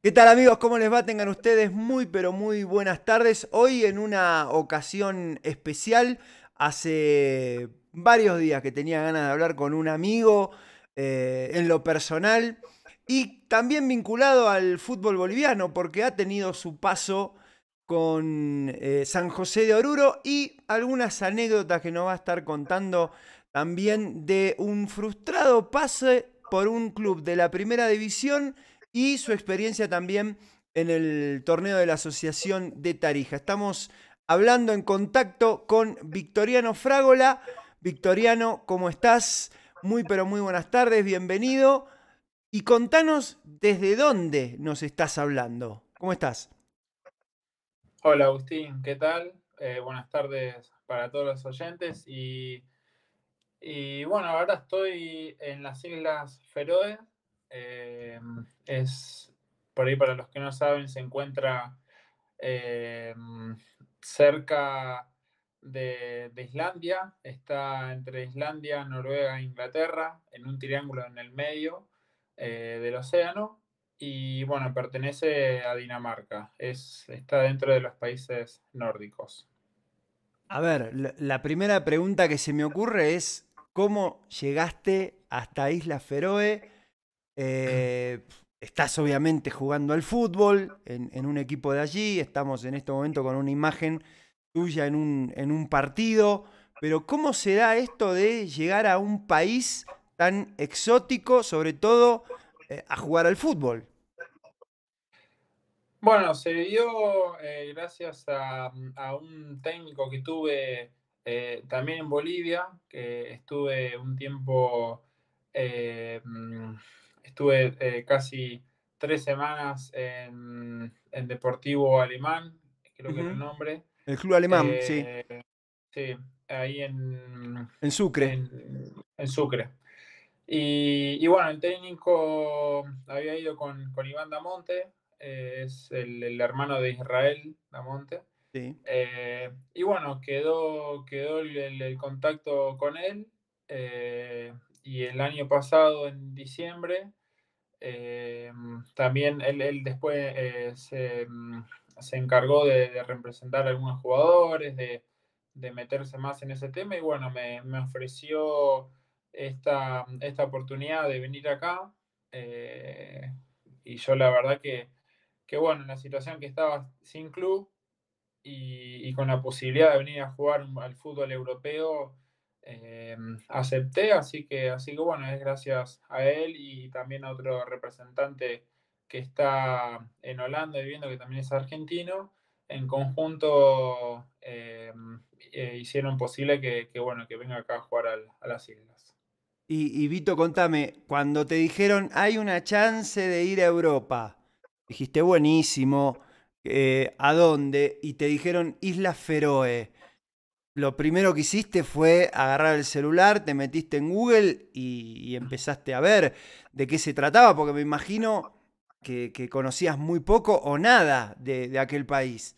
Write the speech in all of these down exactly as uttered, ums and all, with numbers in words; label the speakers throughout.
Speaker 1: ¿Qué tal amigos? ¿Cómo les va? Tengan ustedes muy pero muy buenas tardes. Hoy en una ocasión especial, hace varios días que tenía ganas de hablar con un amigo eh, en lo personal y también vinculado al fútbol boliviano porque ha tenido su paso con eh, San José de Oruro y algunas anécdotas que nos va a estar contando también de un frustrado pase por un club de la primera división y su experiencia también en el torneo de la Asociación de Tarija. Estamos hablando en contacto con Victoriano Frágola. Victoriano, ¿cómo estás? Muy pero muy buenas tardes, bienvenido. Y contanos desde dónde nos estás hablando. ¿Cómo estás?
Speaker 2: Hola Agustín, ¿qué tal? Eh, buenas tardes para todos los oyentes. Y, y bueno, ahora estoy en las Islas Feroe. Eh, es, por ahí para los que no saben, se encuentra eh, cerca de, de Islandia. Está entre Islandia, Noruega e Inglaterra, en un triángulo en el medio eh, del océano. Y bueno, pertenece a Dinamarca. Es, está dentro de los países nórdicos.
Speaker 1: A ver, la, la primera pregunta que se me ocurre es, ¿cómo llegaste hasta Islas Feroe? Eh, Estás obviamente jugando al fútbol en, en un equipo de allí, estamos en este momento con una imagen tuya en un, en un partido, pero ¿cómo se da esto de llegar a un país tan exótico, sobre todo eh, a jugar al fútbol?
Speaker 2: Bueno, se dio eh, gracias a, a un técnico que tuve eh, también en Bolivia, que estuve un tiempo, eh, mm, estuve eh, casi tres semanas en, en Deportivo Alemán, creo que era el
Speaker 1: Ujú.
Speaker 2: nombre.
Speaker 1: El club alemán, sí,
Speaker 2: Eh, sí, ahí en,
Speaker 1: en Sucre.
Speaker 2: en, en Sucre. Y, y bueno, el técnico había ido con, con Iván Damonte, eh, es el, el hermano de Israel Damonte.
Speaker 1: Sí.
Speaker 2: Eh, y bueno, quedó, quedó el, el- el contacto con él. eh, y el año pasado, en diciembre, eh, también él, él después eh, se, mm, se encargó de, de representar a algunos jugadores, de, de meterse más en ese tema y bueno, me, me ofreció esta, esta oportunidad de venir acá. eh, y yo la verdad que, que, bueno, en la situación que estaba sin club y, y con la posibilidad de venir a jugar al fútbol europeo, eh, acepté, así que, así que bueno, es gracias a él y también a otro representante que está en Holanda viviendo, que también es argentino. En conjunto eh, eh, hicieron posible que, que, bueno, que venga acá a jugar al- a las islas.
Speaker 1: Y, y Vito, contame, cuando te dijeron hay una chance de ir a Europa, dijiste buenísimo, eh, ¿a dónde? Y te dijeron Islas Feroe. Lo primero que hiciste fue agarrar el celular, te metiste en Google y, y empezaste a ver de qué se trataba, porque me imagino que, que conocías muy poco o nada de, de aquel país.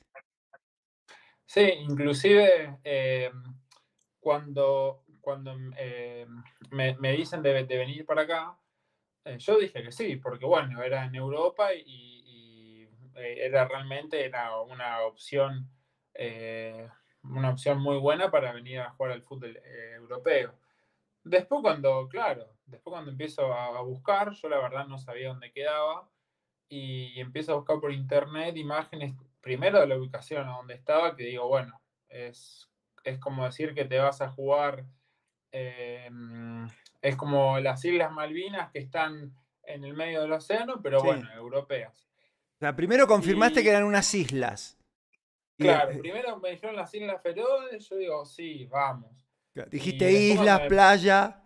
Speaker 2: Sí, inclusive eh, cuando, cuando eh, me, me dicen de, de venir para acá, Eh, yo dije que sí, porque bueno, era en Europa y, y, eh, era realmente era una opción, eh, una opción muy buena para venir a jugar al fútbol eh, europeo. Después cuando, claro, después cuando empiezo a, a buscar, yo la verdad no sabía dónde quedaba y empiezo a buscar por internet imágenes, primero de la ubicación a donde estaba, que digo, bueno, es, es como decir que te vas a jugar eh, es como las Islas Malvinas que están en el medio del océano, pero
Speaker 1: Sí.
Speaker 2: bueno, europeas.
Speaker 1: O sea, primero confirmaste que
Speaker 2: Y
Speaker 1: eran unas islas. Y de-
Speaker 2: claro, primero me dijeron las Islas Feroe, yo digo, sí, vamos.
Speaker 1: dijiste
Speaker 2: Y después cuando
Speaker 1: islas,
Speaker 2: me,
Speaker 1: playa.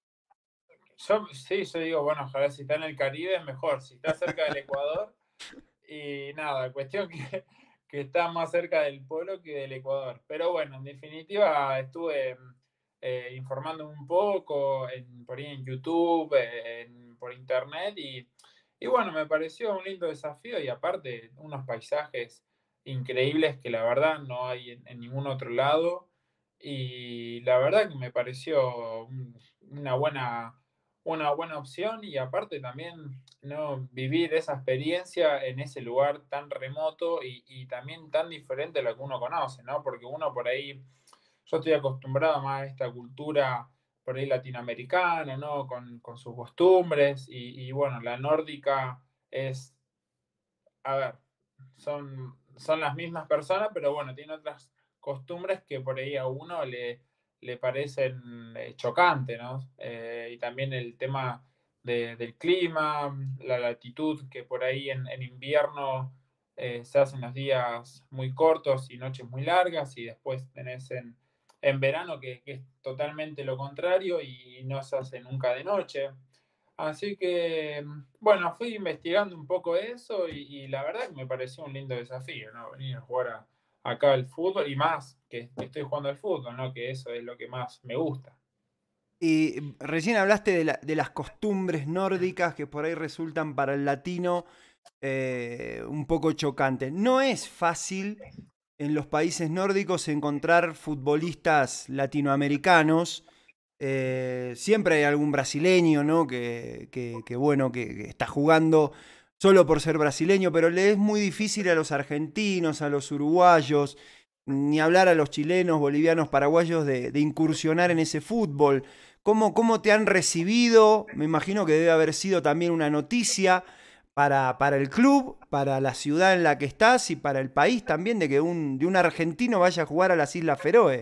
Speaker 2: yo, sí, yo digo, bueno, ojalá si está en el Caribe es mejor, si está cerca del Ecuador. Y nada, cuestión que, que está más cerca del polo que del Ecuador. Pero bueno, en definitiva estuve eh, informando un poco en, por ahí en YouTube, en- por internet y, y bueno, me pareció un lindo desafío y aparte unos paisajes increíbles que la verdad no hay en, en ningún otro lado y la verdad que me pareció un- una buena, una buena opción y aparte también, ¿no? Vivir esa experiencia en ese lugar tan remoto y, y también tan diferente a lo que uno conoce, ¿no? Porque uno por ahí, yo estoy acostumbrado más a esta cultura por ahí latinoamericana, ¿no? Con, con sus costumbres y, y bueno, la nórdica es, a ver, son, son las mismas personas, pero bueno, tiene otras costumbres que por ahí a uno le, le parecen eh, chocantes, ¿no? Eh, y también el tema de- del clima, la latitud, que por ahí en, en invierno eh, se hacen los días muy cortos y noches muy largas, y después tenés en, en verano que, que es totalmente lo contrario y no se hace nunca de noche. Así que, bueno, fui investigando un poco eso y, y la verdad que me pareció un lindo desafío, ¿no? Venir a jugar a- acá al fútbol y más que estoy jugando al fútbol, ¿no? Que eso es lo que más me gusta.
Speaker 1: Y recién hablaste de, la- de las costumbres nórdicas que por ahí resultan para el latino eh, un poco chocantes. No es fácil en los países nórdicos encontrar futbolistas latinoamericanos. Eh, siempre hay algún brasileño, ¿no? Que, que- que, bueno, que, que está jugando solo por ser brasileño, pero le es muy difícil a los argentinos, a los uruguayos, ni hablar a los chilenos, bolivianos, paraguayos de, de incursionar en ese fútbol. ¿Cómo, ¿Cómo te han recibido? Me imagino que debe haber sido también una noticia para, para el club, para la ciudad en la que estás y para el país también, de que un, de un argentino vaya a jugar a las Islas Feroe.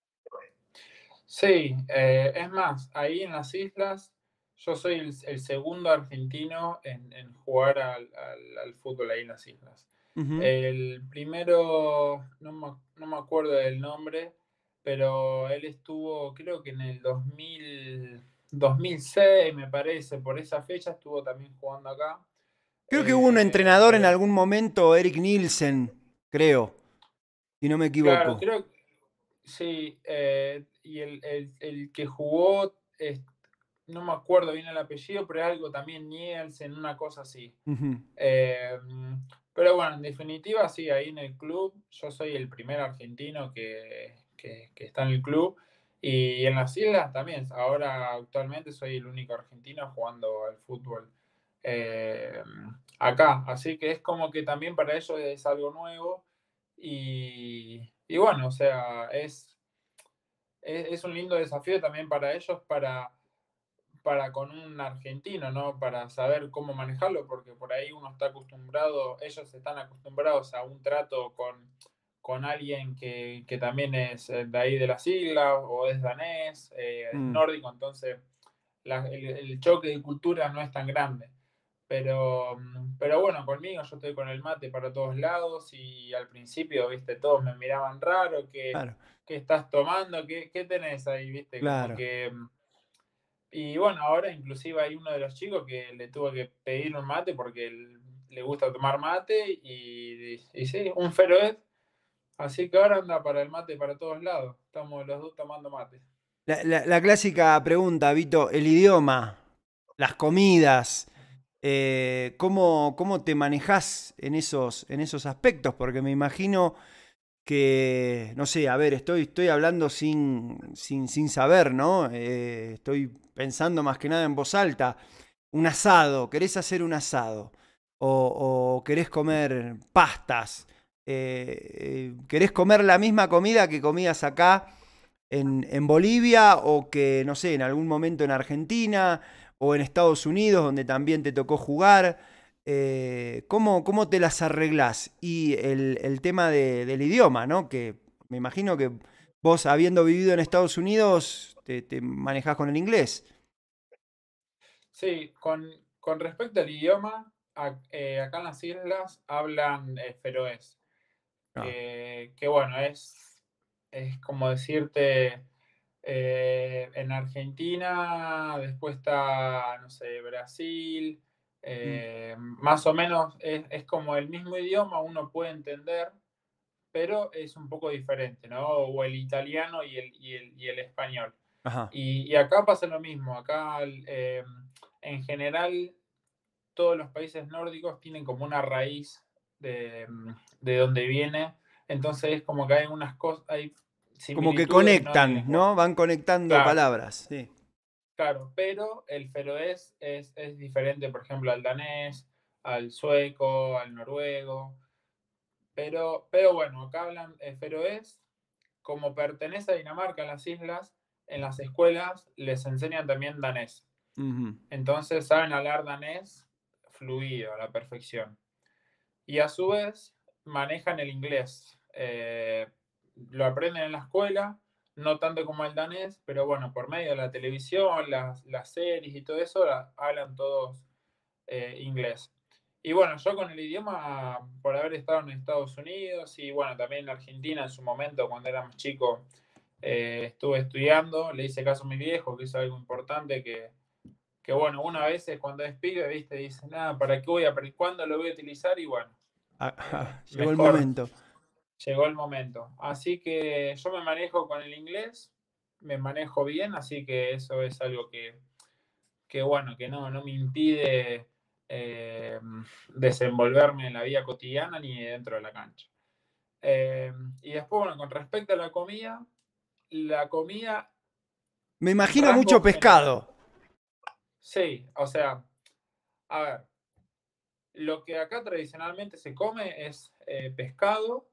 Speaker 2: Sí, eh, es más, ahí en las islas yo soy el, el segundo argentino en, en jugar al, al- al fútbol ahí en las islas.
Speaker 1: Ujú.
Speaker 2: El primero, no me, no me acuerdo del nombre, pero él estuvo, creo que en el dos mil, dos mil seis, me parece, por esa fecha estuvo también jugando acá.
Speaker 1: Creo que hubo un
Speaker 2: Eh,
Speaker 1: entrenador en
Speaker 2: pero,
Speaker 1: algún momento, Eric Nielsen, creo, si no me
Speaker 2: claro,
Speaker 1: equivoco.
Speaker 2: creo, sí, eh, y el, el- el que jugó, es- no me acuerdo bien el apellido, pero es algo también Nielsen, una cosa así.
Speaker 1: Ujú.
Speaker 2: Eh, pero bueno, en definitiva, sí, ahí en el club, yo soy el primer argentino que, que- que está en el club. Y en las islas también, ahora actualmente soy el único argentino jugando al fútbol eh, acá. Así que es como que también para ellos es algo nuevo. Y, y bueno, o sea, es, es, es un lindo desafío también para ellos para para con un argentino, ¿no? Para saber cómo manejarlo, porque por ahí uno está acostumbrado, ellos están acostumbrados a un trato con, con alguien que, que también es eh, de ahí de las islas, o es danés, eh, es
Speaker 1: Mm.
Speaker 2: nórdico, entonces la- el, el choque de cultura no es tan grande. Pero, mm, pero bueno, conmigo yo estoy con el mate para todos lados y al principio, viste, todos me miraban raro, ¿qué,
Speaker 1: Claro,
Speaker 2: qué estás tomando? ¿Qué, qué tenés ahí? Viste, como
Speaker 1: claro.
Speaker 2: que mm, y bueno, ahora inclusive hay uno de los chicos que le tuvo que pedir un mate porque él- le gusta tomar mate y, y sí, un feroez. Así que ahora anda para el mate para todos lados. Estamos los dos tomando mate.
Speaker 1: La, la- la clásica pregunta, Vito, el idioma, las comidas, eh, ¿cómo, ¿cómo te manejás en esos, en esos aspectos? Porque me imagino que, no sé, a ver, estoy, estoy hablando sin, sin, sin saber, ¿no? Eh, estoy pensando más que nada en voz alta. Un asado, querés hacer un asado, o, o querés comer pastas, eh, eh, querés comer la misma comida que comías acá en, en Bolivia, o que, no sé, en algún momento en Argentina, o en Estados Unidos, donde también te tocó jugar. Eh, ¿cómo, ¿Cómo te las arreglás? Y el, el tema de- del idioma, ¿no? Que me imagino que vos, habiendo vivido en Estados Unidos, te, te manejás con el inglés.
Speaker 2: Sí, con, con respecto al idioma, ac- eh, acá en las islas hablan eh, feroés,
Speaker 1: Ah.
Speaker 2: que, que bueno, es, es como decirte, eh, en Argentina, después está, no sé, Brasil,
Speaker 1: Mm.
Speaker 2: eh, más o menos es, es como el mismo idioma, uno puede entender, pero es un poco diferente, ¿no? O el italiano y el, y el, y el español.
Speaker 1: Ajá.
Speaker 2: Y, y acá pasa lo mismo, acá eh, en general todos los países nórdicos tienen como una raíz de, de donde viene, entonces es como que hay unas cosas, hay
Speaker 1: Como que
Speaker 2: similitudes, ¿no? En el
Speaker 1: conectan,
Speaker 2: lenguaje.
Speaker 1: ¿no? Van conectando
Speaker 2: Claro,
Speaker 1: palabras. Sí.
Speaker 2: claro, pero el feroés es, es diferente, por ejemplo, al danés, al sueco, al noruego. Pero, pero bueno, acá hablan eh, feroés. Como pertenece a Dinamarca, en las islas, en las escuelas les enseñan también danés.
Speaker 1: Ujú.
Speaker 2: Entonces saben hablar danés fluido, a la perfección. Y a su vez manejan el inglés. Eh, lo aprenden en la escuela, no tanto como el danés, pero bueno, por medio de la televisión, las, las series y todo eso, la, hablan todos eh, inglés. Y bueno, yo con el idioma, por haber estado en Estados Unidos y bueno, también en Argentina en su momento, cuando éramos chicos, eh, estuve estudiando, le hice caso a mi viejo, que es algo importante que, que bueno, una vez cuando es pibe, viste, dice, nada, ¿para qué voy a, cuándo lo voy a utilizar? Y bueno,
Speaker 1: Ah,
Speaker 2: eh,
Speaker 1: ah, llegó el
Speaker 2: mejor,
Speaker 1: momento.
Speaker 2: llegó el momento. Así que yo me manejo con el inglés, me manejo bien, así que eso es algo que, que bueno, que no, no me impide eh, desenvolverme en la vida cotidiana ni dentro de la cancha. Eh, y después, bueno, con respecto a la comida, la comida,
Speaker 1: Me imagino
Speaker 2: rango
Speaker 1: mucho
Speaker 2: general,
Speaker 1: pescado.
Speaker 2: sí, o sea, a ver, lo que acá tradicionalmente se come es eh, pescado,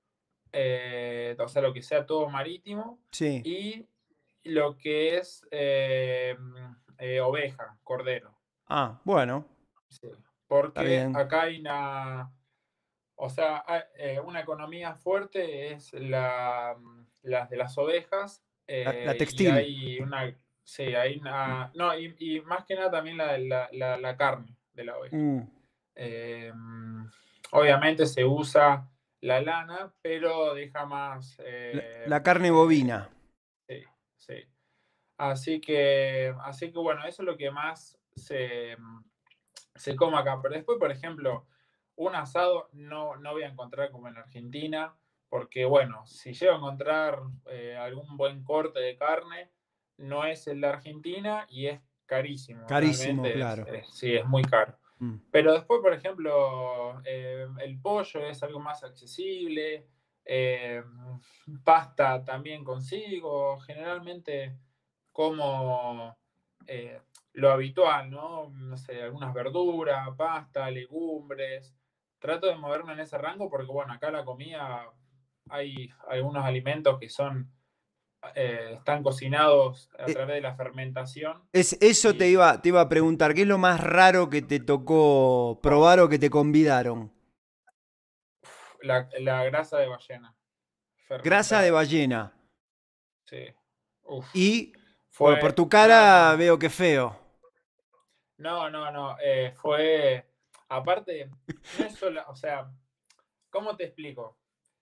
Speaker 2: eh, o sea, lo que sea todo marítimo,
Speaker 1: Sí.
Speaker 2: y lo que es eh, eh, oveja, cordero.
Speaker 1: Ah, bueno,
Speaker 2: Sí.
Speaker 1: está
Speaker 2: Porque
Speaker 1: bien.
Speaker 2: acá hay una, o sea, hay, eh, una economía fuerte es la, las de las ovejas
Speaker 1: La, la
Speaker 2: eh, y
Speaker 1: textil.
Speaker 2: hay una, sí, hay una, no, y, y más que nada también la, la, la, la carne de la oveja.
Speaker 1: Mm.
Speaker 2: Eh, obviamente se usa la lana, pero deja más,
Speaker 1: La,
Speaker 2: eh,
Speaker 1: la carne
Speaker 2: eh,
Speaker 1: bovina.
Speaker 2: sí, sí. Así que, así que bueno, eso es lo que más se, se come acá. Pero después, por ejemplo, un asado no, no voy a encontrar como en Argentina, porque bueno, si llego a encontrar eh, algún buen corte de carne, no es el de Argentina y es carísimo,
Speaker 1: Carísimo,
Speaker 2: realmente es,
Speaker 1: claro.
Speaker 2: es- sí, es muy caro.
Speaker 1: Mm.
Speaker 2: Pero después, por ejemplo, eh, el pollo es algo más accesible, eh, pasta también consigo, generalmente como eh, lo habitual, ¿no? No sé, algunas verduras, pasta, legumbres. Trato de moverme en ese rango porque, bueno, acá la comida hay algunos alimentos que son, eh, están cocinados a
Speaker 1: E-
Speaker 2: través de la fermentación
Speaker 1: Es, eso te
Speaker 2: y
Speaker 1: iba, te iba a preguntar, ¿qué es lo más raro que te tocó
Speaker 2: oh,
Speaker 1: probar o que te convidaron?
Speaker 2: la, la grasa de ballena
Speaker 1: Grasa de
Speaker 2: fermentada.
Speaker 1: ballena.
Speaker 2: Sí. Uf.
Speaker 1: Y, bueno, por
Speaker 2: Fue,
Speaker 1: tu
Speaker 2: no,
Speaker 1: cara
Speaker 2: no,
Speaker 1: veo que feo.
Speaker 2: no, no, no. eh, fue, aparte, no es solo, o sea, ¿cómo te explico?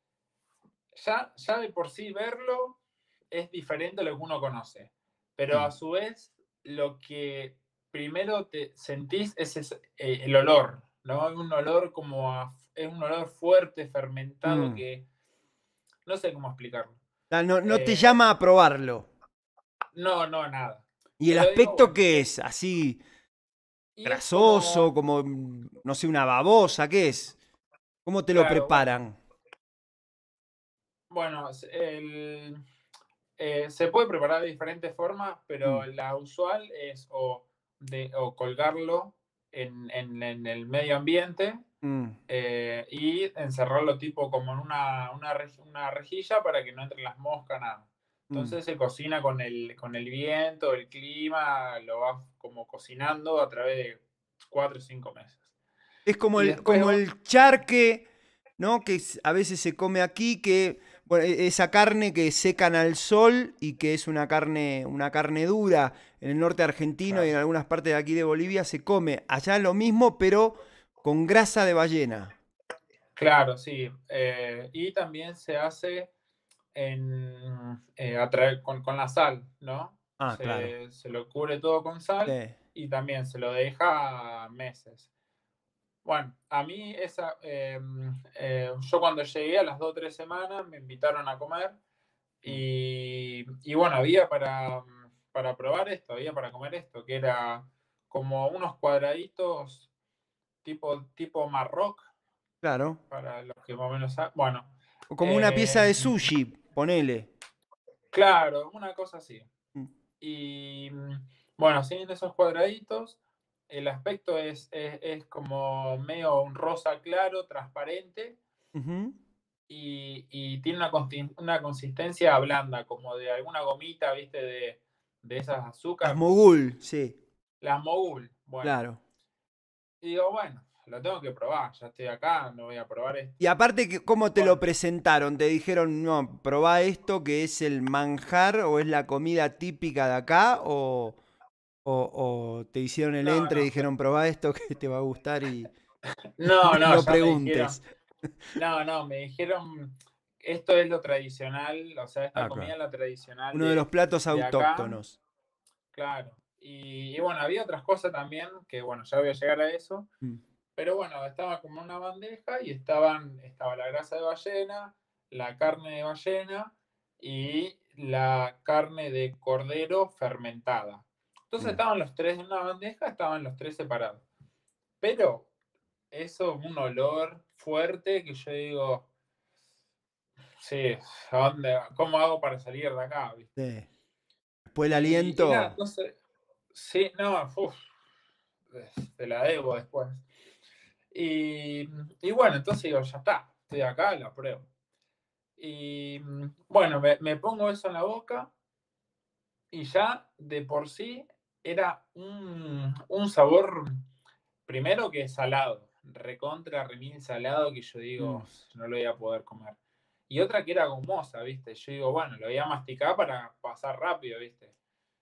Speaker 2: Ya, ya de por sí verlo es diferente a lo que uno conoce, pero
Speaker 1: Mm.
Speaker 2: a su vez lo que primero te sentís es, ese, eh, el olor, ¿no? Un olor como a, es un olor fuerte, fermentado
Speaker 1: Mm.
Speaker 2: que no sé cómo explicarlo.
Speaker 1: Ah, no, no te
Speaker 2: Eh,
Speaker 1: llama a probarlo.
Speaker 2: no, no, nada.
Speaker 1: ¿Y
Speaker 2: Te
Speaker 1: el
Speaker 2: lo digo,
Speaker 1: aspecto
Speaker 2: bueno,
Speaker 1: qué
Speaker 2: es,
Speaker 1: es? ¿Así
Speaker 2: y es
Speaker 1: grasoso,
Speaker 2: como,
Speaker 1: como, mm, no sé, una babosa? ¿Qué es? ¿Cómo te lo
Speaker 2: claro, bueno,
Speaker 1: preparan?
Speaker 2: bueno, el, eh, se puede preparar de diferentes formas,
Speaker 1: Mm.
Speaker 2: pero la usual es o, de, o colgarlo en, en, en, el medio ambiente
Speaker 1: Mm.
Speaker 2: eh, y encerrarlo tipo como en una, una, una, rejilla para que no entren las moscas, nada.
Speaker 1: Mm.
Speaker 2: Entonces se cocina con el, con el viento, el clima, lo vas como cocinando a través de cuatro o cinco meses.
Speaker 1: Es como
Speaker 2: Y
Speaker 1: el,
Speaker 2: después,
Speaker 1: como el charque, ¿no? Que es- a veces se come aquí, que bueno, e- esa carne que secan al sol y que es una carne, una carne dura en el norte argentino y en
Speaker 2: claro,
Speaker 1: algunas partes de aquí de Bolivia se come allá lo mismo, pero con grasa de ballena.
Speaker 2: claro, sí. Eh, y también se hace en, eh, a través- con, con la sal, ¿no?
Speaker 1: Ah, claro.
Speaker 2: Se, se lo cubre todo con sal
Speaker 1: Sí.
Speaker 2: y también se lo deja meses. Bueno, a mí esa, eh, eh, yo cuando llegué a las dos o tres semanas me invitaron a comer
Speaker 1: Mm.
Speaker 2: y, y bueno, había para, para probar esto, había para comer esto, que era como unos cuadraditos tipo, tipo Marroc,
Speaker 1: Claro.
Speaker 2: para los que más o menos saben. Bueno,
Speaker 1: O como una pieza
Speaker 2: eh,
Speaker 1: de sushi, ponele.
Speaker 2: claro, una cosa así.
Speaker 1: Mm.
Speaker 2: Y Bueno, así en esos cuadraditos, el aspecto es, es, es como medio un rosa claro, transparente,
Speaker 1: Ujú.
Speaker 2: y, y tiene una, consti- una consistencia blanda, como de alguna gomita, ¿viste? De, de esas
Speaker 1: Las
Speaker 2: azúcar.
Speaker 1: mogul, sí,
Speaker 2: Las mogul. Bueno,
Speaker 1: claro.
Speaker 2: y digo, bueno, lo tengo que probar, ya estoy acá, no voy a probar esto.
Speaker 1: Y aparte, que- ¿cómo te lo
Speaker 2: Bueno,
Speaker 1: presentaron? ¿Te dijeron, no, probá esto que es el manjar o es la comida típica de acá? ¿O, o- o te hicieron el
Speaker 2: no,
Speaker 1: entre y
Speaker 2: no,
Speaker 1: dijeron, probá esto que te va a gustar y
Speaker 2: no, no,
Speaker 1: no
Speaker 2: ya me dijeron,
Speaker 1: preguntes?
Speaker 2: no, no, me dijeron, esto es lo tradicional, o sea, esta
Speaker 1: Ah,
Speaker 2: comida
Speaker 1: claro.
Speaker 2: es la tradicional
Speaker 1: Uno de los
Speaker 2: de,
Speaker 1: platos
Speaker 2: de acá,
Speaker 1: autóctonos.
Speaker 2: claro. Y, y bueno, había otras cosas también, que bueno, ya voy a llegar a eso,
Speaker 1: Mm.
Speaker 2: pero bueno, estaba como una bandeja y estaban, estaba la grasa de ballena, la carne de ballena y la carne de cordero fermentada. Entonces
Speaker 1: Bien.
Speaker 2: estaban los tres en una bandeja, estaban los tres separados. Pero eso, un olor fuerte que yo digo, sí, ¿a dónde- ¿cómo hago para salir de acá? ¿Viste?
Speaker 1: Sí. Después el
Speaker 2: Y, y nada,
Speaker 1: aliento.
Speaker 2: entonces, sí, no, uf, te la debo después. Y, y bueno, entonces digo, ya está, estoy acá, la pruebo. Y bueno, me, me pongo eso en la boca y ya de por sí era un, un sabor, primero que salado, recontra, remil salado, que yo
Speaker 1: Mm.
Speaker 2: digo, no lo voy a poder comer. Y otra que era gomosa, ¿viste? Yo digo, bueno, lo voy a masticar para pasar rápido, ¿viste?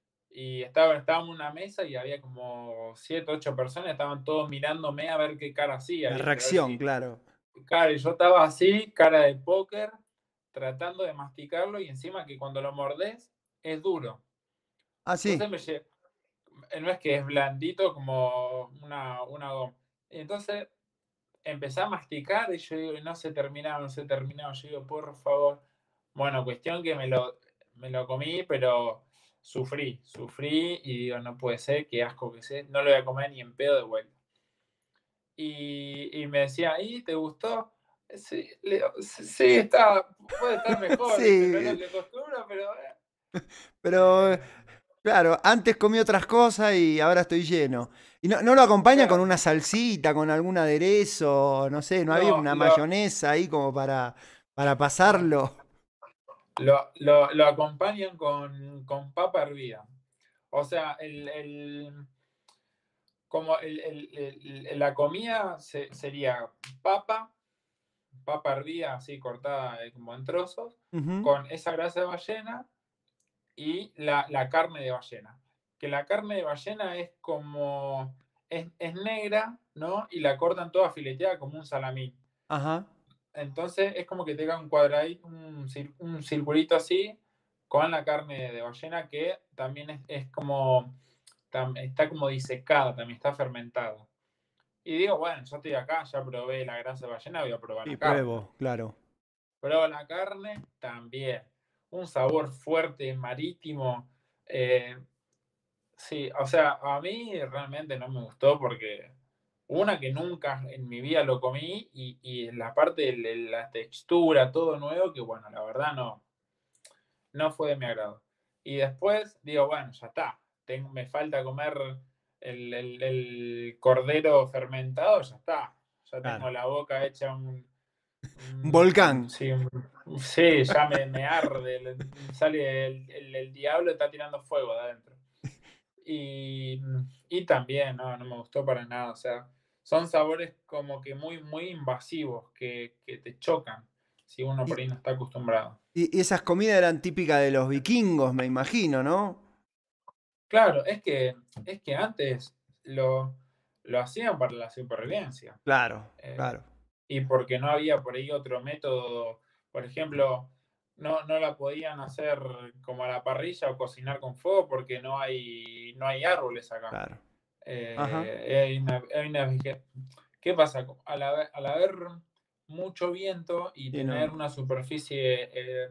Speaker 2: Y estaba, estábamos en una mesa y había como siete, ocho personas, estaban todos mirándome a ver qué cara hacía,
Speaker 1: La
Speaker 2: ¿viste? A ver
Speaker 1: reacción,
Speaker 2: si.
Speaker 1: claro.
Speaker 2: Claro, y yo estaba así, cara de póker, tratando de masticarlo y encima que cuando lo mordés es duro.
Speaker 1: Ah,
Speaker 2: Entonces
Speaker 1: sí.
Speaker 2: me lle- no es que es blandito como una, una goma. Y entonces empecé a masticar y yo digo, no se terminaba, no se terminaba. Yo digo, por favor. Bueno, cuestión que me lo, me lo comí, pero sufrí, sufrí y digo, no puede ser, qué asco que sé, no lo voy a comer ni en pedo de vuelta. Y, y me decía, ¿y te gustó? Sí, le digo, sí, sí, está, puede estar mejor, ¿viste? No es lo
Speaker 1: Sí,
Speaker 2: que acostumbro, pero eh,
Speaker 1: pero
Speaker 2: eh,
Speaker 1: claro, antes comí otras cosas y ahora estoy lleno. ¿Y no, no lo acompaña con
Speaker 2: claro,
Speaker 1: una salsita, con algún aderezo? No sé, ¿no había
Speaker 2: no,
Speaker 1: una
Speaker 2: lo,
Speaker 1: mayonesa ahí como para, para
Speaker 2: no,
Speaker 1: pasarlo?
Speaker 2: lo, lo, lo acompañan con, con papa hervida. O sea, el, el, como el, el, el, la comida se, sería papa, papa hervida así cortada eh, como en trozos,
Speaker 1: Ujú.
Speaker 2: con esa grasa de ballena y la, la carne de ballena. Que la carne de ballena es como, es, es negra, ¿no? Y la cortan toda fileteada como un salamín.
Speaker 1: Ajá.
Speaker 2: Entonces es como que tenga un cuadradito, un, un circulito así, con la carne de ballena que también es, es como, tam, está como disecada, también está fermentada. Y digo, bueno, yo estoy acá, ya probé la grasa de ballena, voy a probar
Speaker 1: Sí,
Speaker 2: la carne.
Speaker 1: pruebo, claro.
Speaker 2: Pruebo la carne, también. Un sabor fuerte, marítimo. Eh, sí, o sea, a mí realmente no me gustó porque una que nunca en mi vida lo comí y, y la parte de la textura, todo nuevo, que bueno, la verdad no, no fue de mi agrado. Y después digo, bueno, ya está, tengo, me falta comer el, el, el cordero fermentado, ya está, ya tengo
Speaker 1: Claro.
Speaker 2: la boca hecha un,
Speaker 1: Un
Speaker 2: un-
Speaker 1: volcán.
Speaker 2: sí, un- sí, ya me, me arde, le- sale el, el, el diablo, está tirando fuego de adentro. Y, y también, no, no me gustó para nada. O sea, son sabores como que muy, muy invasivos, que, que te chocan si uno por
Speaker 1: Y,
Speaker 2: ahí no está acostumbrado.
Speaker 1: y- y esas comidas eran típicas de los vikingos, me imagino, ¿no?
Speaker 2: Claro, es que, es que antes lo, lo hacían para la supervivencia.
Speaker 1: Claro,
Speaker 2: eh,
Speaker 1: claro,
Speaker 2: y porque no había por ahí otro método, por ejemplo, no, no la podían hacer como a la parrilla o cocinar con fuego porque no hay, no hay árboles acá.
Speaker 1: claro. Ajá.
Speaker 2: Eh, hay una- hay una vege- ¿Qué pasa? Al haber, al haber mucho viento y
Speaker 1: Sí,
Speaker 2: tener
Speaker 1: no.
Speaker 2: una superficie eh,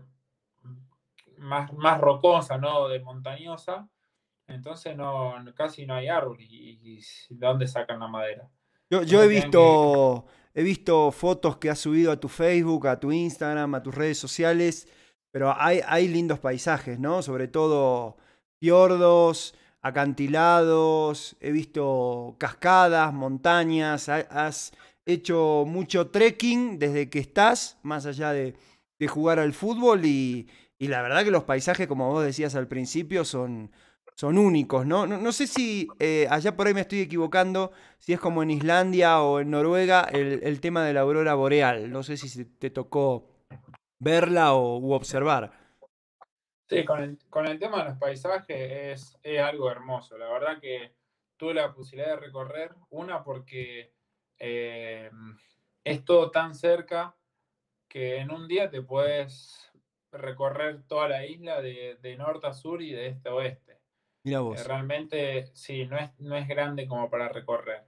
Speaker 2: más, más rocosa, ¿no? De montañosa, entonces no, casi no hay árbol. ¿Y, y de dónde sacan la madera?
Speaker 1: Yo, yo he
Speaker 2: Entonces tienen que.
Speaker 1: visto, he visto fotos que has subido a tu Facebook, a tu Instagram, a tus redes sociales, pero hay, hay lindos paisajes, ¿no? Sobre todo fiordos, acantilados, he visto cascadas, montañas, ha- has hecho mucho trekking desde que estás, más allá de, de jugar al fútbol y, y la verdad que los paisajes, como vos decías al principio, son, son únicos, ¿no? No, no sé si eh, allá por ahí me estoy equivocando, si es como en Islandia o en Noruega el, el tema de la aurora boreal. No sé si se te tocó verla o, u observar.
Speaker 2: Sí, con el, con el tema de los paisajes es, es algo hermoso. La verdad que tuve la posibilidad de recorrer, una porque eh, es todo tan cerca que en un día te puedes recorrer toda la isla de, de norte a sur y de este a oeste.
Speaker 1: Mira
Speaker 2: Eh,
Speaker 1: vos.
Speaker 2: realmente sí, no es, no es grande como para recorrer.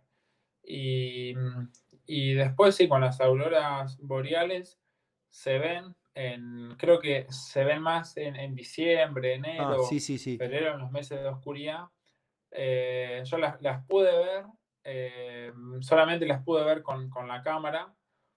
Speaker 2: Y, y después sí, con las auroras boreales se ven en, creo que se ven más en, en diciembre,
Speaker 1: Ah, sí,
Speaker 2: enero,
Speaker 1: sí, sí.
Speaker 2: febrero, en los meses de oscuridad. Eh, yo las, las pude ver, eh, solamente las pude ver con, con la cámara,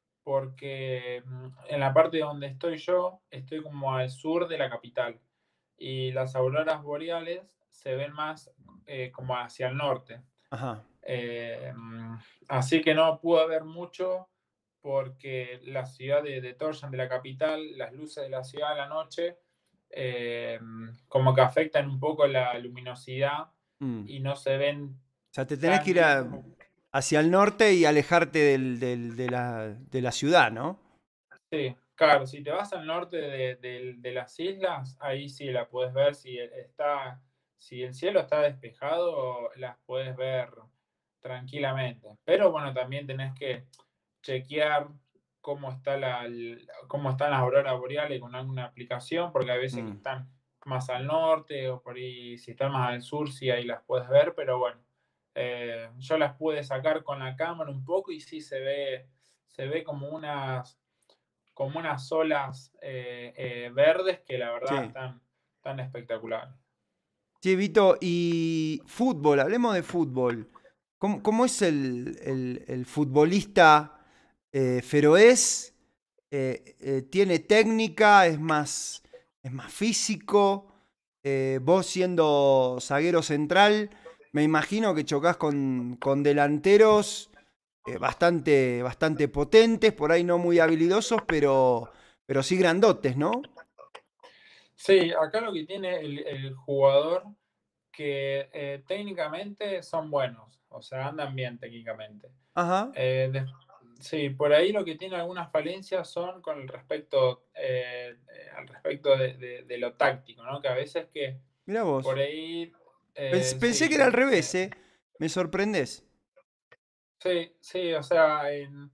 Speaker 2: porque mm, en la parte donde estoy yo, estoy como al sur de la capital. Y las auroras boreales se ven más eh, como hacia el norte.
Speaker 1: Ajá.
Speaker 2: Eh, Así que no pude ver mucho porque la ciudad de, de Tórshavn, de la capital, las luces de la ciudad a la noche, eh, como que afectan un poco la luminosidad
Speaker 1: Mm.
Speaker 2: y no se ven
Speaker 1: O sea, te tenés que
Speaker 2: tan
Speaker 1: ir
Speaker 2: bien
Speaker 1: a-
Speaker 2: como...
Speaker 1: hacia el norte y alejarte del- del- de la, de la ciudad, ¿no?
Speaker 2: Sí, claro, si te vas al norte de, de- de las islas, ahí sí la puedes ver. Si está, si el cielo está despejado, las puedes ver tranquilamente. Pero bueno, también tenés que chequear cómo está la, el- cómo están las auroras boreales con alguna aplicación, porque hay veces que
Speaker 1: Mm.
Speaker 2: están más al norte o por ahí, si están más al sur, sí ahí las puedes ver, pero bueno, eh, yo las pude sacar con la cámara un poco y sí se ve, se ve como unas como unas olas eh, eh, verdes que la verdad
Speaker 1: Sí.
Speaker 2: están tan espectaculares.
Speaker 1: Sí, Vito, y fútbol, hablemos de fútbol. ¿Cómo, cómo es el, el- el futbolista eh, feroés? Eh, eh, ¿tiene técnica? ¿Es más, es más físico? Eh, vos siendo zaguero central, me imagino que chocás con, con delanteros eh, bastante, bastante potentes, por ahí no muy habilidosos, pero, pero sí grandotes, ¿no?
Speaker 2: Sí, acá lo que tiene el, el jugador que eh, técnicamente son buenos, o sea, andan bien técnicamente.
Speaker 1: Ajá,
Speaker 2: Eh, de- sí, por ahí lo que tiene algunas falencias son con el respecto, eh, eh, al respecto de, de- de lo táctico, ¿no? Que a veces que
Speaker 1: mira
Speaker 2: por
Speaker 1: vos.
Speaker 2: ahí,
Speaker 1: Pens-
Speaker 2: eh,
Speaker 1: Pensé que
Speaker 2: sí,
Speaker 1: era al
Speaker 2: eh,
Speaker 1: revés, ¿eh? Me sorprendés.
Speaker 2: sí, sí, o sea, en,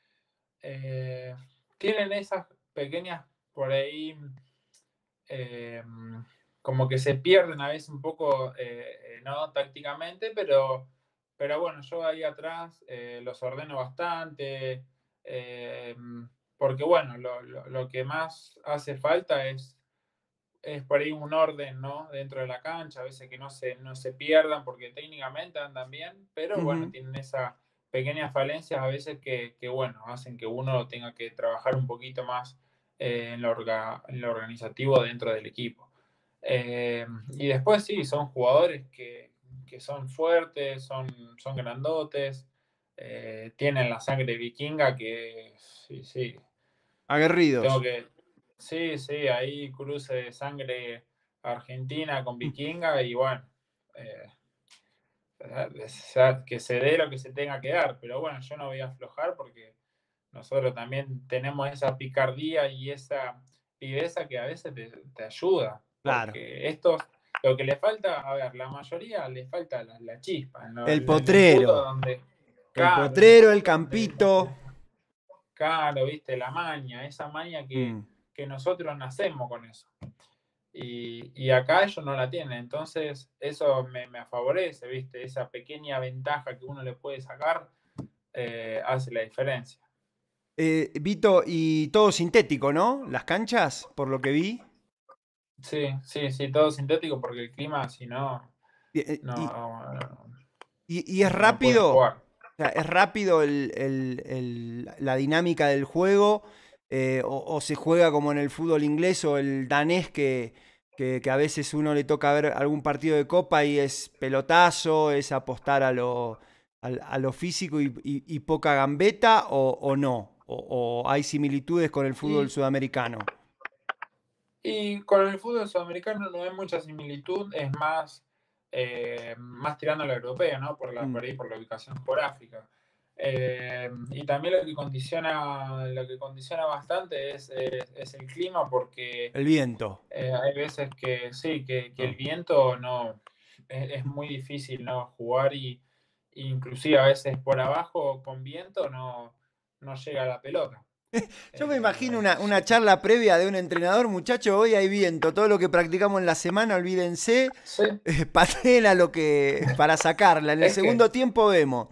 Speaker 2: eh, tienen esas pequeñas por ahí, eh, como que se pierden a veces un poco, eh, eh, ¿no? Tácticamente, pero, pero bueno, yo ahí atrás eh, los ordeno bastante, eh, porque bueno, lo, lo- lo que más hace falta es, es por ahí un orden, ¿no? Dentro de la cancha, a veces que no se, no se pierdan porque técnicamente andan bien, pero bueno,
Speaker 1: Ujú.
Speaker 2: tienen esas pequeñas falencias a veces que, que, bueno, hacen que uno tenga que trabajar un poquito más eh, en, lo orga- en lo organizativo dentro del equipo. Eh, y después sí, son jugadores que, que son fuertes, son, son grandotes, eh, tienen la sangre vikinga que sí, sí, tengo
Speaker 1: Aguerridos.
Speaker 2: que, sí, sí, ahí cruce de sangre argentina con vikinga y bueno, eh, que se dé lo que se tenga que dar, pero bueno, yo no voy a aflojar porque nosotros también tenemos esa picardía y esa viveza que a veces te, te ayuda,
Speaker 1: Claro.
Speaker 2: porque esto, lo que le falta, a ver, la mayoría le falta la, la chispa, en, lo-
Speaker 1: El
Speaker 2: en el fútbol
Speaker 1: potrero.
Speaker 2: donde,
Speaker 1: El
Speaker 2: claro, en el
Speaker 1: potrero, el
Speaker 2: fútbol donde,
Speaker 1: campito.
Speaker 2: claro, viste, la maña, esa maña que,
Speaker 1: Mm.
Speaker 2: que nosotros nacemos con eso. Y, y acá ellos no la tienen, entonces eso me, me favorece, viste, esa pequeña ventaja que uno le puede sacar eh, hace la diferencia.
Speaker 1: Eh, Vito, y todo sintético, ¿no? Las canchas, por lo que vi.
Speaker 2: Sí, sí, sí, todo sintético porque el clima, si no,
Speaker 1: Y, eh, y-
Speaker 2: no, no,
Speaker 1: y- y es
Speaker 2: no pueden
Speaker 1: rápido.
Speaker 2: jugar.
Speaker 1: O sea, es rápido el- el- el- la dinámica del juego. Eh, o, o se juega como en el fútbol inglés o el danés que, que, que a veces uno le toca ver algún partido de Copa y es pelotazo, es apostar a lo, a, a lo físico y, y- y poca gambeta, o, o no, o, o hay similitudes con el fútbol
Speaker 2: Y,
Speaker 1: sudamericano.
Speaker 2: y con el fútbol sudamericano no hay mucha similitud, es más, eh, más tirando a la europea, ¿no? Por la,
Speaker 1: Mm,
Speaker 2: por ahí, por la ubicación geográfica. Eh, y también lo que condiciona, lo que condiciona bastante es, es, es el clima, porque
Speaker 1: el viento.
Speaker 2: eh, hay veces que sí, que, que el
Speaker 1: No.
Speaker 2: viento no es, es muy difícil, ¿no? Jugar y inclusive a veces por abajo con viento no, no llega la pelota.
Speaker 1: Yo me imagino
Speaker 2: Eh,
Speaker 1: una, una charla previa de un entrenador, muchacho, hoy hay viento, todo lo que practicamos en la semana, olvídense,
Speaker 2: sí,
Speaker 1: eh, pateen a lo que, para sacarla, en el
Speaker 2: es que,
Speaker 1: segundo tiempo vemos.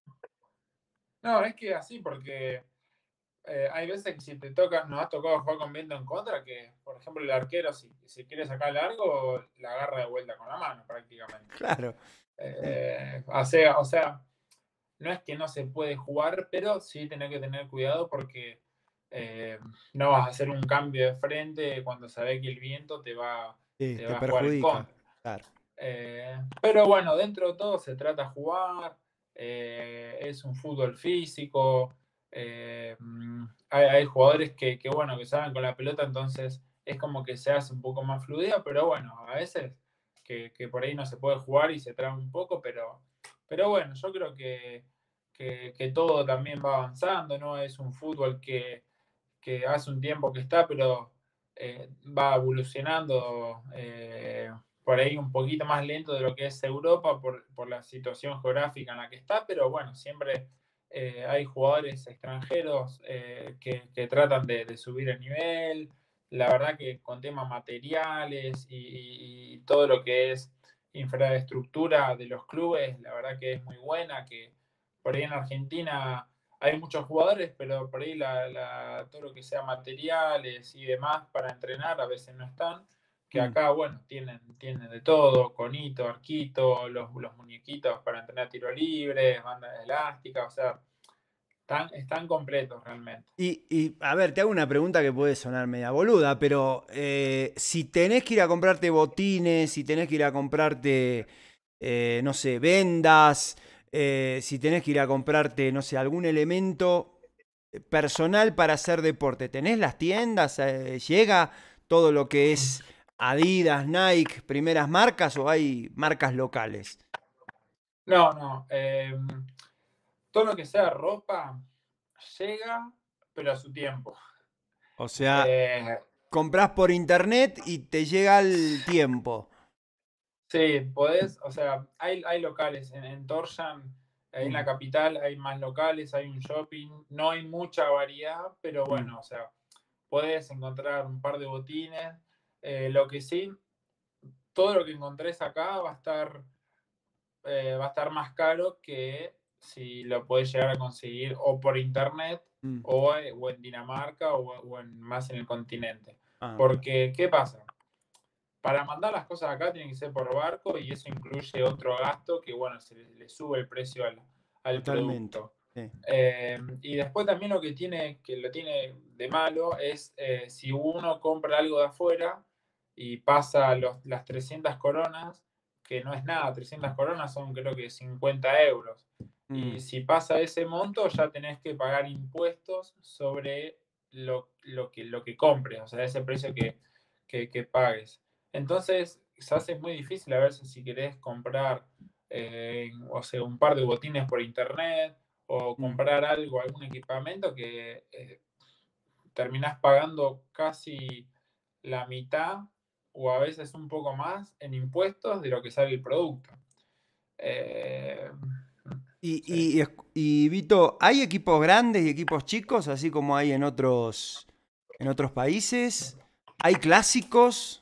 Speaker 2: no, es que así, porque eh, hay veces que si te toca, nos ha tocado jugar con viento en contra, que por ejemplo el arquero, si, si quiere sacar largo, la agarra de vuelta con la mano prácticamente.
Speaker 1: Claro.
Speaker 2: Eh, o sea, o sea, no es que no se puede jugar, pero sí tener que tener cuidado porque eh, no vas a hacer un cambio de frente cuando sabes que el viento te va,
Speaker 1: Sí,
Speaker 2: te
Speaker 1: te
Speaker 2: va a jugar en
Speaker 1: perjudica.
Speaker 2: contra.
Speaker 1: Claro.
Speaker 2: Eh, pero bueno, dentro de todo se trata de jugar, eh, es un fútbol físico, eh, mm, hay, hay jugadores que, que, bueno, que saben con la pelota, entonces es como que se hace un poco más fluida, pero bueno, a veces que, que por ahí no se puede jugar y se traba un poco, pero, pero bueno, yo creo que, que, que todo también va avanzando, ¿no? Es un fútbol que, que hace un tiempo que está, pero eh, va evolucionando eh, por ahí un poquito más lento de lo que es Europa por, por la situación geográfica en la que está, pero bueno, siempre eh, hay jugadores extranjeros eh, que, que, tratan de, de, subir el nivel. La verdad que con temas materiales y, y, y todo lo que es infraestructura de los clubes, la verdad que es muy buena, que por ahí en Argentina hay muchos jugadores, pero por ahí la, la, todo lo que sea materiales y demás para entrenar a veces no están. Que
Speaker 1: Mm.
Speaker 2: acá, bueno, tienen, tienen de todo, conito, arquito, los, los muñequitos para entrenar tiro libre, bandas elásticas, o sea, están, están completos realmente.
Speaker 1: Y, y, a ver, te hago una pregunta que puede sonar media boluda, pero eh, si tenés que ir a comprarte botines, si tenés que ir a comprarte, eh, no sé, vendas, eh, si tenés que ir a comprarte, no sé, algún elemento personal para hacer deporte, ¿tenés las tiendas? Eh, ¿Llega todo lo que es Adidas, Nike, primeras marcas o hay marcas locales?
Speaker 2: No, no. Eh, todo lo que sea ropa llega, pero a su tiempo.
Speaker 1: O sea,
Speaker 2: Eh,
Speaker 1: comprás por internet y te llega al tiempo.
Speaker 2: Sí, podés, o sea, hay, hay locales en, en Torjan, ahí en la
Speaker 1: Mm,
Speaker 2: capital hay más locales, hay un shopping, no hay mucha variedad, pero
Speaker 1: mm,
Speaker 2: bueno, o sea, podés encontrar un par de botines. Eh, lo que sí, todo lo que encontrés acá va a estar, eh, va a estar más caro que si lo podés llegar a conseguir o por internet
Speaker 1: mm.
Speaker 2: o, eh, o en Dinamarca o, o en, más en el continente.
Speaker 1: Ah,
Speaker 2: Porque, ¿qué pasa? Para mandar las cosas acá tiene que ser por barco y eso incluye otro gasto que, bueno, se le, le sube el precio al, al
Speaker 1: totalmente.
Speaker 2: producto.
Speaker 1: Sí.
Speaker 2: Eh, y después también lo que tiene, que lo tiene de malo es eh, si uno compra algo de afuera y pasa los, las trescientas coronas, que no es nada, trescientas coronas son creo que cincuenta euros.
Speaker 1: Mm,
Speaker 2: Y si pasa ese monto ya tenés que pagar impuestos sobre lo, lo, que, lo que compres, o sea, ese precio que, que, que pagues. Entonces, se hace muy difícil a veces si querés comprar, eh, o sea, un par de botines por internet o
Speaker 1: mm.
Speaker 2: comprar algo, algún equipamiento que eh, terminás pagando casi la mitad o a veces un poco más en impuestos de lo que sale el producto. Eh,
Speaker 1: Y,
Speaker 2: sí.
Speaker 1: y, y y, Vito, ¿hay equipos grandes y equipos chicos, así como hay en otros, en otros países? ¿Hay clásicos?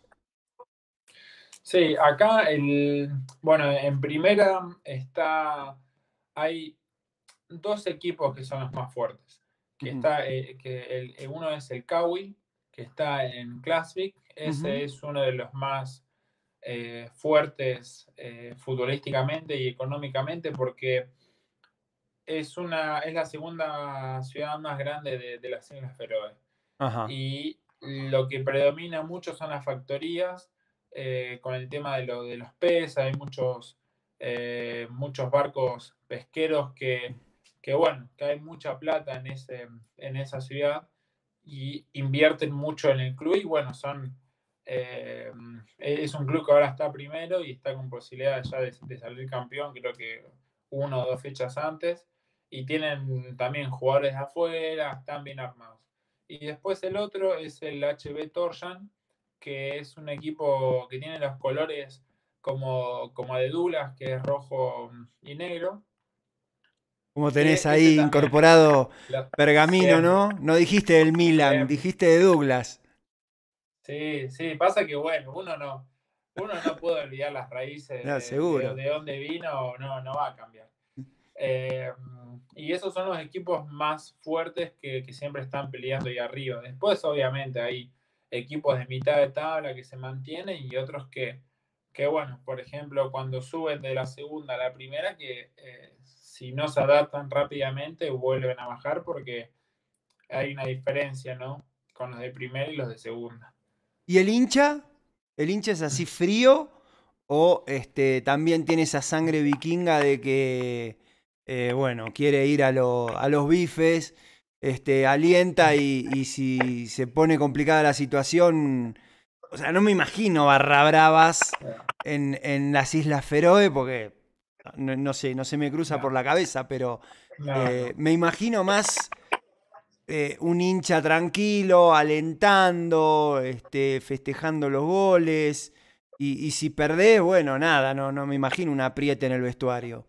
Speaker 2: Sí, acá el, bueno, en primera está, hay dos equipos que son los más fuertes. Que
Speaker 1: Ujú,
Speaker 2: está, eh, que el, eh, uno es el Kawi, que está en Classic.
Speaker 1: ujú,
Speaker 2: Ese es uno de los más eh, fuertes eh, futbolísticamente y económicamente porque es, una, es la segunda ciudad más grande de, de las Islas Feroe.
Speaker 1: ajá.
Speaker 2: Y lo que predomina mucho son las factorías, eh, con el tema de, lo, de los peces, hay muchos, eh, muchos barcos pesqueros que, que, bueno, que hay mucha plata en, ese, en esa ciudad y invierten mucho en el club y bueno, son, eh, es un club que ahora está primero y está con posibilidades ya de, de salir campeón, creo que una o dos fechas antes, y tienen también jugadores de afuera, están bien armados. Y después el otro es el H B Torjan, que es un equipo que tiene los colores como, como de Douglas, que es rojo y negro,
Speaker 1: Como tenés
Speaker 2: que ese
Speaker 1: ahí
Speaker 2: también,
Speaker 1: incorporado
Speaker 2: lo,
Speaker 1: Pergamino,
Speaker 2: siempre,
Speaker 1: ¿no? No dijiste del Milan,
Speaker 2: siempre.
Speaker 1: dijiste de Douglas.
Speaker 2: Sí, sí, pasa que bueno, uno no, uno no puede olvidar las raíces
Speaker 1: No,
Speaker 2: de, de,
Speaker 1: seguro.
Speaker 2: de dónde vino, no, no va a cambiar. Eh, y esos son los equipos más fuertes que, que, siempre están peleando ahí arriba. Después, obviamente, hay equipos de mitad de tabla que se mantienen y otros que, que bueno, por ejemplo, cuando suben de la segunda a la primera, que eh, si no se adaptan rápidamente vuelven a bajar porque hay una diferencia, ¿no? Con los de primera y los de segunda.
Speaker 1: ¿Y el hincha? ¿El hincha es así frío? ¿O este, también tiene esa sangre vikinga de que, eh, bueno, quiere ir a, lo- a los bifes, este, alienta y, y si se pone complicada la situación, o sea, no me imagino barra bravas en, en las Islas Feroe porque no, no sé, no se me cruza por
Speaker 2: No,
Speaker 1: la cabeza, pero
Speaker 2: no,
Speaker 1: eh,
Speaker 2: no.
Speaker 1: me imagino más eh, un hincha tranquilo, alentando, este, festejando los goles. Y, y si perdés, bueno, nada, no, no me imagino un apriete en el vestuario.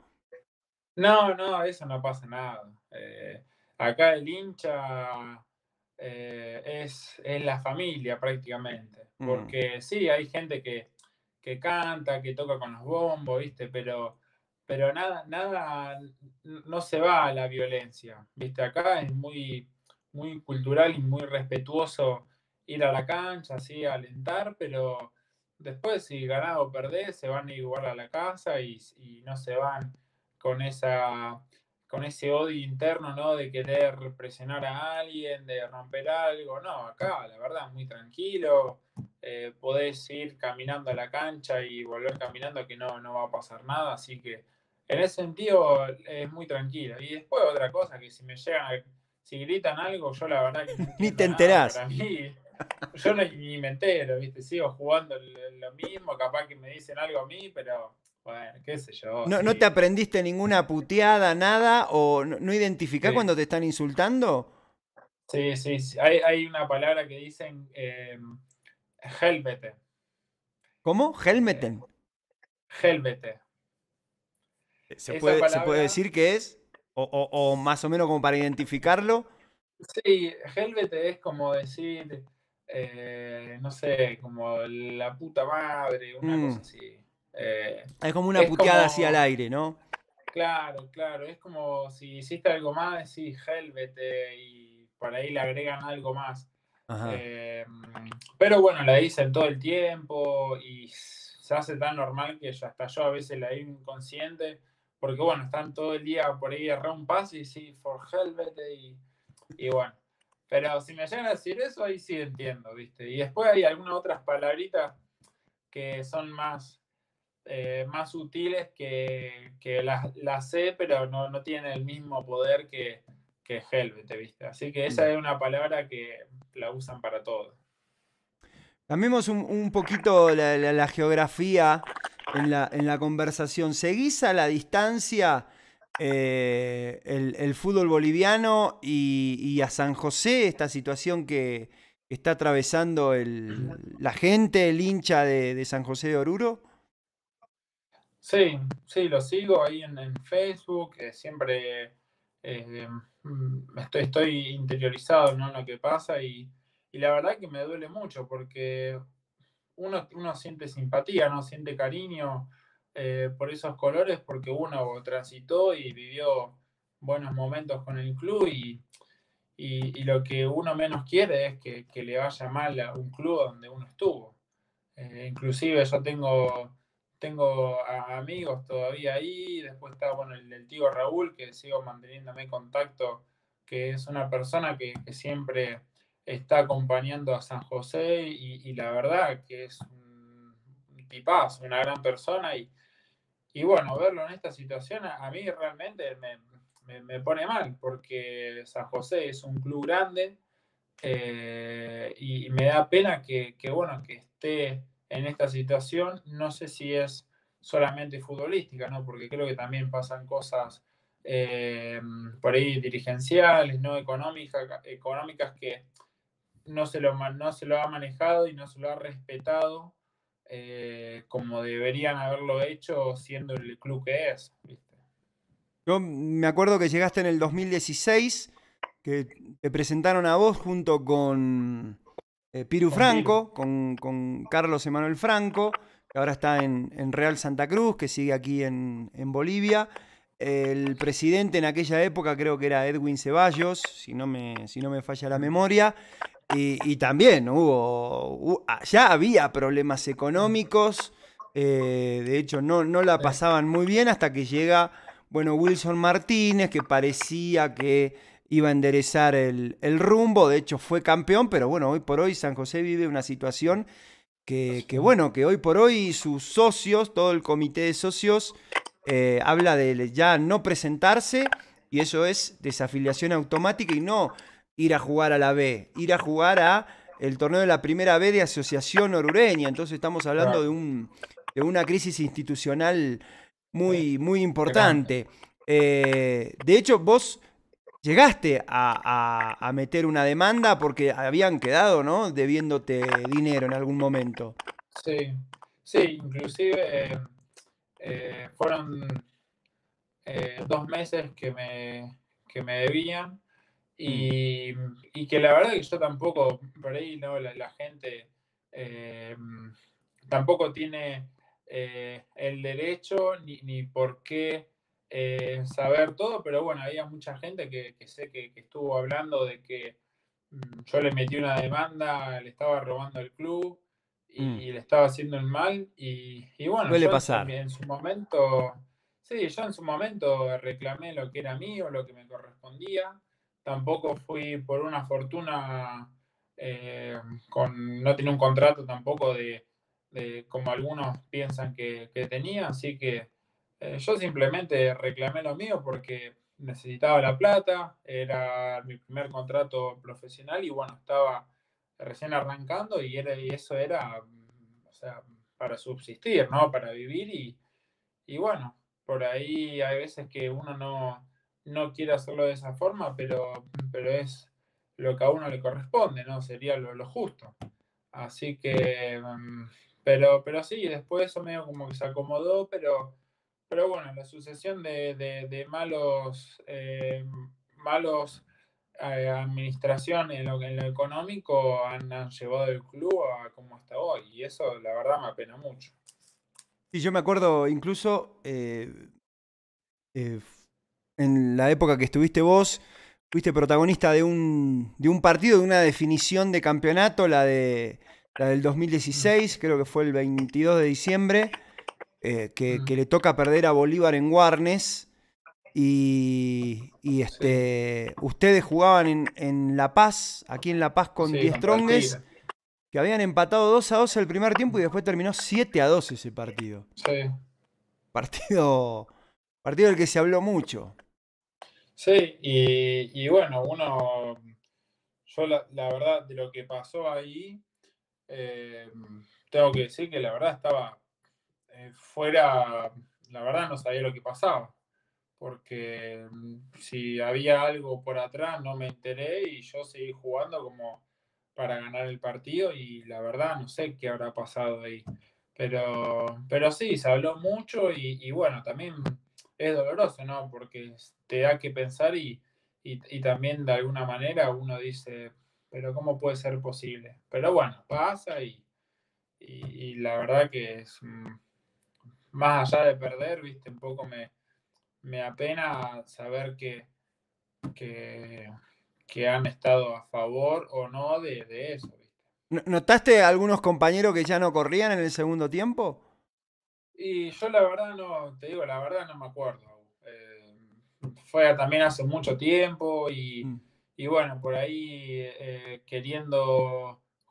Speaker 2: No, no, eso no pasa nada. Eh, acá el hincha eh, es, es la familia prácticamente.
Speaker 1: Mm.
Speaker 2: Porque sí, hay gente que, que canta, que toca con los bombos, ¿viste? Pero, pero nada, nada, no se va a la violencia, ¿viste? Acá es muy, muy cultural y muy respetuoso ir a la cancha, así, a alentar, pero después si ganás o perdés, se van igual a la casa y, y no se van con esa con ese odio interno, ¿no? De querer presionar a alguien, de romper algo. No, acá la verdad muy tranquilo. Eh, podés ir caminando a la cancha y volver caminando que no, no va a pasar nada. Así que en ese sentido es muy tranquilo. Y después otra cosa, que si me llegan, a, si gritan algo, yo la verdad que no
Speaker 1: Ni te
Speaker 2: entiendo nada.
Speaker 1: enterás.
Speaker 2: Para mí, yo no, ni me entero, ¿viste? Sigo jugando lo mismo, capaz que me dicen algo a mí, pero bueno, qué sé yo,
Speaker 1: ¿No, no te
Speaker 2: sí.
Speaker 1: aprendiste ninguna puteada, nada? ¿O no, no identificás
Speaker 2: Sí,
Speaker 1: cuando te están insultando?
Speaker 2: sí, sí, sí. Hay, hay una palabra que dicen eh, helvete.
Speaker 1: ¿Cómo?
Speaker 2: Eh,
Speaker 1: Helmeten.
Speaker 2: helvete.
Speaker 1: ¿Se
Speaker 2: Esa
Speaker 1: puede, se puede
Speaker 2: palabra,
Speaker 1: decir que es? O, o- o más o menos como para identificarlo.
Speaker 2: sí, helvete es como decir, eh, no sé, como la puta madre, una
Speaker 1: Mm.
Speaker 2: cosa así. Eh,
Speaker 1: Es como una
Speaker 2: es
Speaker 1: puteada así al
Speaker 2: como,
Speaker 1: aire, ¿no?
Speaker 2: claro, claro, es como si hiciste algo más, decís helvete y por ahí le agregan algo más.
Speaker 1: Ajá.
Speaker 2: Eh, pero bueno, la dicen todo el tiempo y se hace tan normal que ya hasta yo a veces la digo inconsciente, porque bueno, están todo el día por ahí a un paso y sí, for helvete y, y bueno. Pero si me llegan a decir eso, ahí sí entiendo, ¿viste? Y después hay algunas otras palabritas que son más, eh, más sutiles que, que las, las sé, pero no, no tienen el mismo poder que, que helvete, ¿viste? Así que esa
Speaker 1: Mm.
Speaker 2: es una palabra que la usan para todo.
Speaker 1: Cambiemos un, un poquito la, la- la geografía en la, en la conversación. ¿Seguís a la distancia eh, el, el fútbol boliviano y, y a San José, esta situación que está atravesando el- la gente, el hincha de, de San José de Oruro?
Speaker 2: Sí, sí, lo sigo ahí en, en Facebook, eh, siempre eh, mm, estoy, estoy interiorizado, ¿no? En lo que pasa y, y la verdad que me duele mucho porque uno, uno siente simpatía, ¿no? Siente cariño eh, por esos colores porque uno transitó y vivió buenos momentos con el club y, y- y lo que uno menos quiere es que, que le vaya mal a un club donde uno estuvo. Eh, inclusive yo tengo, tengo a- amigos todavía ahí, después está bueno, el, el tío Raúl, que sigo manteniéndome en contacto, que es una persona que, que siempre está acompañando a San José y, y la verdad que es un, tipazo, una gran persona y, y bueno, verlo en esta situación a, a mí realmente me, me, me, pone mal porque San José es un club grande eh, y, y me da pena que, que, bueno, que esté en esta situación. No sé si es solamente futbolística, ¿no? Porque creo que también pasan cosas eh, por ahí dirigenciales, no económicas, económicas que no se, lo, no se lo ha manejado y no se lo ha respetado eh, como deberían haberlo hecho siendo el club que es, ¿viste?
Speaker 1: Yo me acuerdo que llegaste en el dos mil dieciséis, que te presentaron a vos junto con eh, Piru
Speaker 2: Con Piru.
Speaker 1: Franco, con, con Carlos Emanuel Franco, que ahora está en, en Real Santa Cruz, que sigue aquí en, en Bolivia. El presidente en aquella época creo que era Edwin Ceballos, si no me, si no me falla la memoria. Y, y también hubo, hu- ah, ya había problemas económicos, eh, de hecho no, no la
Speaker 2: Sí,
Speaker 1: pasaban muy bien hasta que llega, bueno, Wilson Martínez, que parecía que iba a enderezar el, el rumbo, de hecho fue campeón, pero bueno, hoy por hoy San José vive una situación que, que
Speaker 2: sí,
Speaker 1: bueno, que hoy por hoy sus socios, todo el comité de socios, eh, habla de ya no presentarse y eso es desafiliación automática y no ir a jugar a la B, ir a jugar a el torneo de la primera B de Asociación Orureña. Entonces estamos hablando de,
Speaker 2: claro,
Speaker 1: un, de una crisis institucional
Speaker 2: sí,
Speaker 1: muy, muy
Speaker 2: grande.
Speaker 1: importante. Eh, de hecho, vos llegaste a, a, a meter una demanda porque habían quedado, ¿no? Debiéndote dinero en algún momento.
Speaker 2: Sí, sí, inclusive eh, eh, fueron eh, dos meses que me, que me debían
Speaker 1: Mm,
Speaker 2: y, y que la verdad que yo tampoco, por ahí no, la, la gente eh, tampoco tiene eh, el derecho ni, ni por qué eh, saber todo, pero bueno, había mucha gente que, que sé que, que, estuvo hablando de que mm, yo le metí una demanda, le estaba robando el club
Speaker 1: mm.
Speaker 2: y, y le estaba haciendo el mal y, y bueno,
Speaker 1: Suele
Speaker 2: yo en, en,
Speaker 1: pasar.
Speaker 2: en su momento, sí, yo en su momento reclamé lo que era mío, lo que me correspondía. Tampoco fui por una fortuna, eh, con, no tenía un contrato tampoco de, de como algunos piensan que, que tenía, así que eh, yo simplemente reclamé lo mío porque necesitaba la plata, era mi primer contrato profesional y bueno, estaba recién arrancando y, era, y eso era, mm, o sea, para subsistir, ¿no? Para vivir y, y bueno, por ahí hay veces que uno no, no quiere hacerlo de esa forma, pero, pero es lo que a uno le corresponde, ¿no? Sería lo, lo justo. Así que, mm, pero, pero sí, después eso medio como que se acomodó, pero, pero bueno, la sucesión de, de, de malos, eh, malos eh, administración en lo, en lo económico han, han llevado el club a como está hoy, y eso la verdad me apena mucho.
Speaker 1: Y yo me acuerdo incluso eh, eh, en la época que estuviste vos, fuiste protagonista de un, de un partido, de una definición de campeonato, la, de, la del dos mil
Speaker 2: Mm,
Speaker 1: dieciséis, creo que fue el veintidós de diciembre, eh, que,
Speaker 2: mm,
Speaker 1: que le toca perder a Bolívar en Warnes. Y, y,
Speaker 2: sí,
Speaker 1: este, ustedes jugaban en, en La Paz, aquí en La Paz con
Speaker 2: sí,
Speaker 1: Die
Speaker 2: contra el
Speaker 1: Strongest,
Speaker 2: Tigre.
Speaker 1: que habían empatado dos a dos el primer tiempo y después terminó siete a dos ese partido.
Speaker 2: Sí,
Speaker 1: Partido, partido del que se habló mucho.
Speaker 2: sí, y, y bueno, uno, yo la, la verdad de lo que pasó ahí, eh, tengo que decir que la verdad estaba eh, fuera, la verdad no sabía lo que pasaba, porque mm, si había algo por atrás no me enteré y yo seguí jugando como para ganar el partido y la verdad no sé qué habrá pasado ahí. Pero, pero sí, se habló mucho y, y bueno, también es doloroso, ¿no? Porque te da que pensar y, y, y también de alguna manera uno dice, pero ¿cómo puede ser posible? Pero bueno, pasa y, y, y la verdad que es, mm, más allá de perder, viste, un poco me, me apena saber que, que, que han estado a favor o no de, de eso, ¿viste?
Speaker 1: ¿Notaste algunos compañeros que ya no corrían en el segundo tiempo?
Speaker 2: Y yo la verdad no, te digo, la verdad no me acuerdo. Eh, fue también hace mucho tiempo y,
Speaker 1: Mm.
Speaker 2: y bueno, por ahí eh, queriendo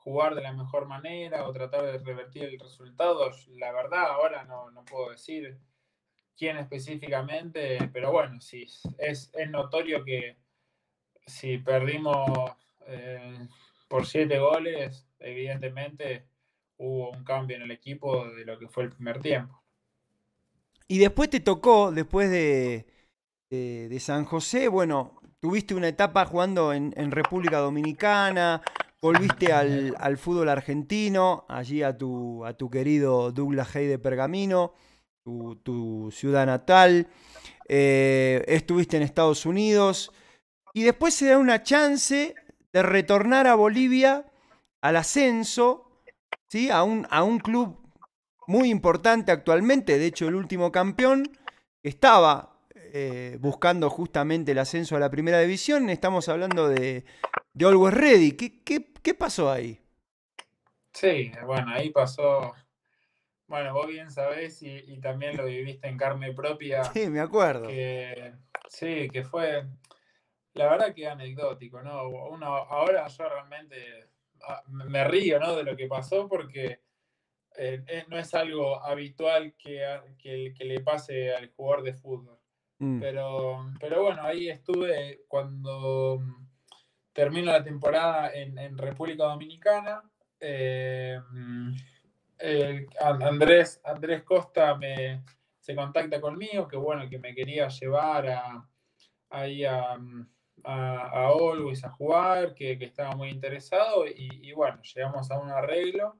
Speaker 2: jugar de la mejor manera o tratar de revertir el resultado. La verdad, ahora no, no puedo decir quién específicamente, pero bueno, sí, es, es notorio que si perdimos eh, por siete goles, evidentemente hubo un cambio en el equipo de lo que fue el primer tiempo.
Speaker 1: Y después te tocó, después de, de, de San José, bueno, tuviste una etapa jugando en, en República Dominicana, volviste al, al fútbol argentino, allí a tu, a tu querido Douglas Hay de Pergamino, tu, tu ciudad natal, eh, estuviste en Estados Unidos y después se da una chance de retornar a Bolivia al ascenso, ¿sí? a, un, a un club muy importante actualmente, de hecho el último campeón, que estaba eh, buscando justamente el ascenso a la primera división, estamos hablando de, de Always Ready. ¿Qué, qué, ¿Qué pasó ahí?
Speaker 2: Sí, bueno, ahí pasó, bueno, vos bien sabés y, y también lo viviste en carne propia,
Speaker 1: Sí, me acuerdo.
Speaker 2: que sí, que fue, la verdad que anecdótico, ¿no? Uno, ahora yo realmente ah, me río, ¿no? De lo que pasó porque eh, eh, no es algo habitual que, que, que le pase al jugador de fútbol.
Speaker 1: Mm.
Speaker 2: Pero, pero bueno, ahí estuve cuando termino la temporada en, en República Dominicana. Eh, eh, Andrés, Andrés Costa me, se contacta conmigo, que bueno, que me quería llevar a, ahí a, a, a Always a jugar, que, que estaba muy interesado y, y, bueno, llegamos a un arreglo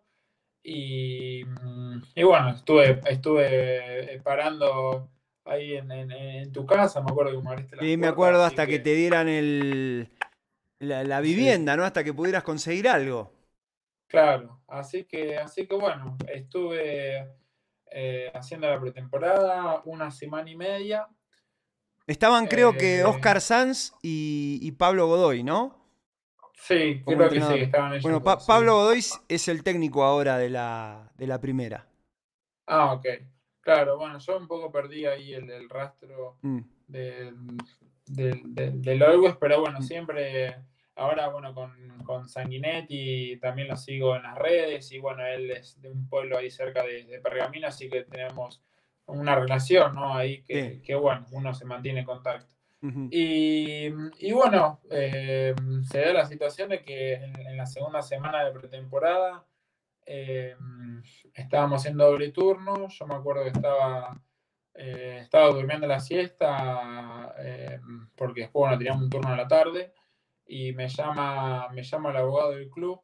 Speaker 2: y, y bueno, estuve, estuve parando ahí en, en, en, tu casa, me acuerdo que me abriste las
Speaker 1: Sí, me
Speaker 2: puertas,
Speaker 1: acuerdo
Speaker 2: así
Speaker 1: hasta que
Speaker 2: que
Speaker 1: te dieran el, la, la
Speaker 2: sí,
Speaker 1: vivienda, ¿no? Hasta que pudieras conseguir algo.
Speaker 2: claro, así que, así que bueno, estuve eh, haciendo la pretemporada una semana y media.
Speaker 1: Estaban creo que
Speaker 2: Eh,
Speaker 1: Oscar Sanz y, y Pablo Godoy, ¿no?
Speaker 2: sí,
Speaker 1: Como
Speaker 2: creo que sí,
Speaker 1: entrenadores.
Speaker 2: estaban ellos
Speaker 1: Bueno, Pa-
Speaker 2: dos, sí.
Speaker 1: Pablo Godoy es el técnico ahora de la, de la primera.
Speaker 2: Ah, ok. Claro, bueno, yo un poco perdí ahí el, el rastro
Speaker 1: Mm,
Speaker 2: del, del, del, del Always, pero bueno,
Speaker 1: mm.
Speaker 2: siempre, ahora bueno, con, con Sanguinetti también lo sigo en las redes y bueno, él es de un pueblo ahí cerca de, de Pergamino, así que tenemos una relación, ¿no? Ahí
Speaker 1: Sí.
Speaker 2: que, que bueno, uno se mantiene en contacto.
Speaker 1: Ujú.
Speaker 2: Y, y bueno, eh, se da la situación de que en, en la segunda semana de pretemporada eh, estábamos en doble turno. Yo me acuerdo que estaba, eh, estaba durmiendo la siesta eh, porque después bueno, teníamos un turno a la tarde y me llama, me llama el abogado del club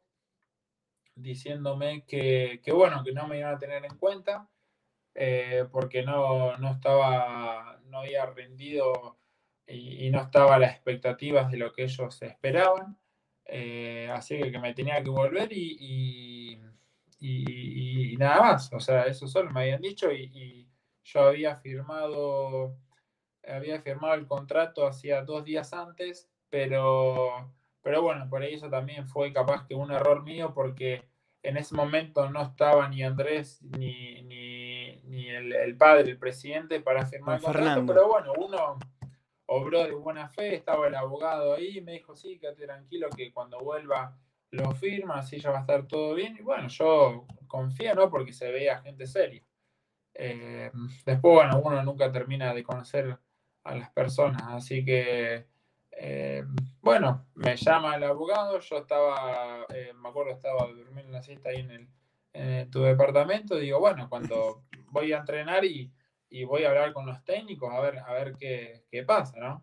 Speaker 2: diciéndome que, que bueno, que no me iban a tener en cuenta eh, porque no, no estaba, no había rendido y, y no estaba a las expectativas de lo que ellos esperaban. Eh, así que, que me tenía que volver y, y, y, y nada más. O sea, eso solo me habían dicho y, y yo había firmado, había firmado el contrato hacía dos días antes, pero, pero bueno, por ahí eso también fue capaz que un error mío porque en ese momento no estaba ni Andrés ni, ni, ni el, el, padre, el presidente, para firmar
Speaker 1: Juan
Speaker 2: el contrato,
Speaker 1: Fernando.
Speaker 2: pero bueno, uno obró de buena fe, estaba el abogado ahí y me dijo, sí, quédate tranquilo que cuando vuelva lo firma, así ya va a estar todo bien. Y bueno, yo confío, ¿no? Porque se veía gente seria. Eh, después, bueno, uno nunca termina de conocer a las personas, así que, eh, bueno, me llama el abogado, yo estaba, eh, me acuerdo, estaba durmiendo en la siesta ahí en, el, en tu departamento, digo, bueno, cuando voy a entrenar y, y voy a hablar con los técnicos, a ver, a ver qué, qué pasa, ¿no?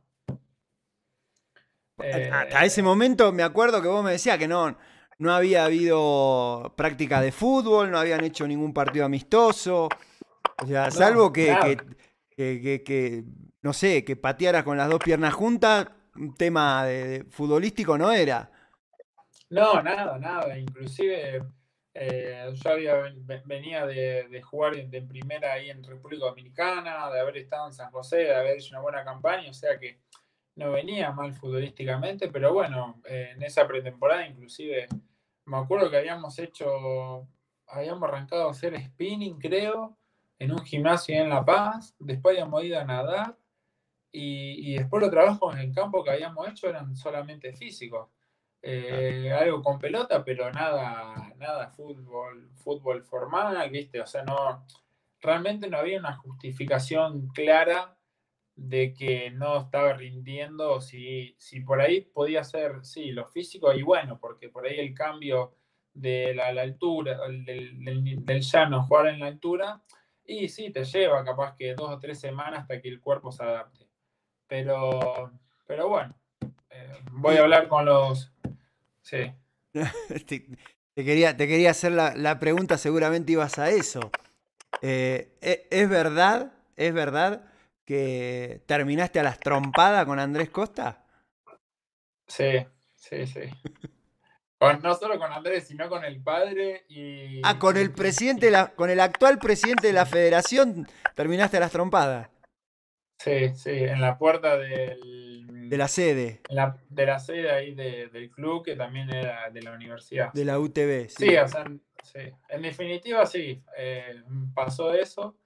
Speaker 1: Hasta ese
Speaker 2: Eh,
Speaker 1: momento me acuerdo que vos me decías que no, no había habido práctica de fútbol, no habían hecho ningún partido amistoso. O sea,
Speaker 2: no,
Speaker 1: salvo que, que,
Speaker 2: nada.
Speaker 1: que, que- que, no sé, que patearas con las dos piernas juntas, un tema de, de futbolístico no era.
Speaker 2: No, nada, nada. Inclusive eh, yo había, venía de, de jugar en, de primera ahí en República Dominicana, de haber estado en San José, de haber hecho una buena campaña, o sea que no venía mal futbolísticamente, pero bueno, eh, en esa pretemporada inclusive me acuerdo que habíamos hecho, habíamos arrancado a hacer spinning, creo, en un gimnasio en La Paz, después habíamos ido a nadar y, y después los trabajos en el campo que habíamos hecho eran solamente físicos. eh, algo con pelota, pero nada, nada fútbol, fútbol formal, ¿viste? O sea, no, realmente no había una justificación clara de que no estaba rindiendo, si, si por ahí podía ser, sí, lo físico, y bueno, porque por ahí el cambio de la, la altura, del, del, del llano, jugar en la altura, y sí, te lleva capaz que dos o tres semanas hasta que el cuerpo se adapte. Pero, pero bueno, eh, voy a
Speaker 1: Y
Speaker 2: hablar con los... Sí,
Speaker 1: te, te quería, te quería hacer la, la pregunta, seguramente ibas a eso. Eh, ¿e- ¿es verdad, es verdad que terminaste a las trompadas con Andrés Costa?
Speaker 2: sí, sí, sí. Con, no solo con Andrés, sino con el padre
Speaker 1: Ah,
Speaker 2: y...
Speaker 1: con el
Speaker 2: y-
Speaker 1: presidente de
Speaker 2: y-
Speaker 1: la, con el actual presidente de la federación terminaste a las trompadas
Speaker 2: sí, sí, en la puerta del,
Speaker 1: de la sede
Speaker 2: en la- de la sede ahí de- del club, que también era de la universidad,
Speaker 1: de la
Speaker 2: sí.
Speaker 1: U T V,
Speaker 2: Sí,
Speaker 1: sí.
Speaker 2: o sea, sí. En definitiva, sí, eh, pasó eso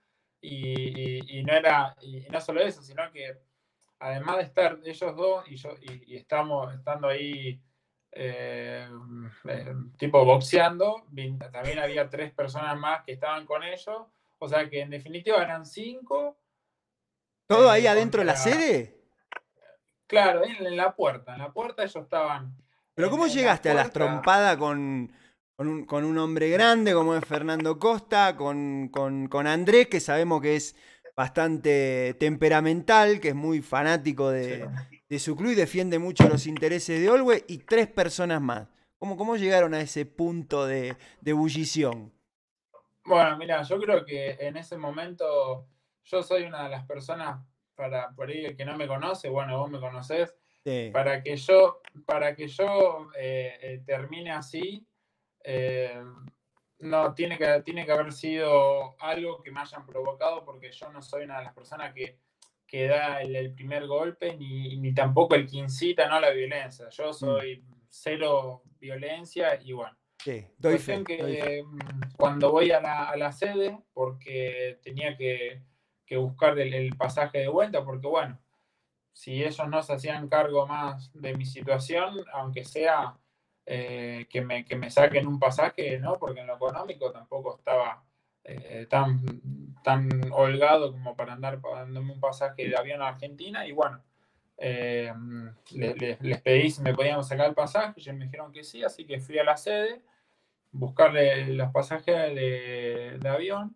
Speaker 2: y, y- y no era, y no solo eso, sino que además de estar ellos dos y yo, y, y estamos estando ahí eh, eh, tipo boxeando, también había tres personas más que estaban con ellos, o sea que en definitiva eran cinco
Speaker 1: ¿Todo ahí
Speaker 2: eh,
Speaker 1: adentro de la
Speaker 2: contra,
Speaker 1: sede?
Speaker 2: claro, en, en la puerta, en la puerta ellos estaban
Speaker 1: Pero
Speaker 2: en,
Speaker 1: ¿cómo
Speaker 2: en la
Speaker 1: llegaste a las
Speaker 2: puerta.
Speaker 1: trompadas con, con un, con un hombre grande como es Fernando Costa, con, con, con Andrés, que sabemos que es bastante temperamental, que es muy fanático
Speaker 2: Sí.
Speaker 1: de, de su club y defiende mucho los intereses de Olwe, y tres personas más? ¿Cómo, cómo llegaron a ese punto de, de ebullición?
Speaker 2: Bueno, mira, yo creo que en ese momento yo soy una de las personas, para por ahí el que no me conoce, bueno, vos me conocés,
Speaker 1: Sí.
Speaker 2: para que yo, para que yo eh, eh, termine así, eh, no, tiene que, tiene que haber sido algo que me hayan provocado, porque yo no soy una de las personas que, que da el, el primer golpe, ni, ni tampoco el que incita, ¿no?, a la violencia. Yo
Speaker 1: Mm,
Speaker 2: soy cero violencia y bueno.
Speaker 1: sí, doy
Speaker 2: Cuestión
Speaker 1: fe, doy fe.
Speaker 2: que mm, cuando voy a la, a la sede, porque tenía que, que buscar el, el pasaje de vuelta, porque bueno, si ellos no se hacían cargo más de mi situación, aunque sea eh, que, me, que me saquen un pasaje, ¿no? Porque en lo económico tampoco estaba eh, tan, tan holgado como para andar pagándome un pasaje de avión a Argentina. Y bueno, eh, le- le- les pedí si me podían sacar el pasaje, ellos me dijeron que sí, así que fui a la sede, buscarle los pasajes de, de avión.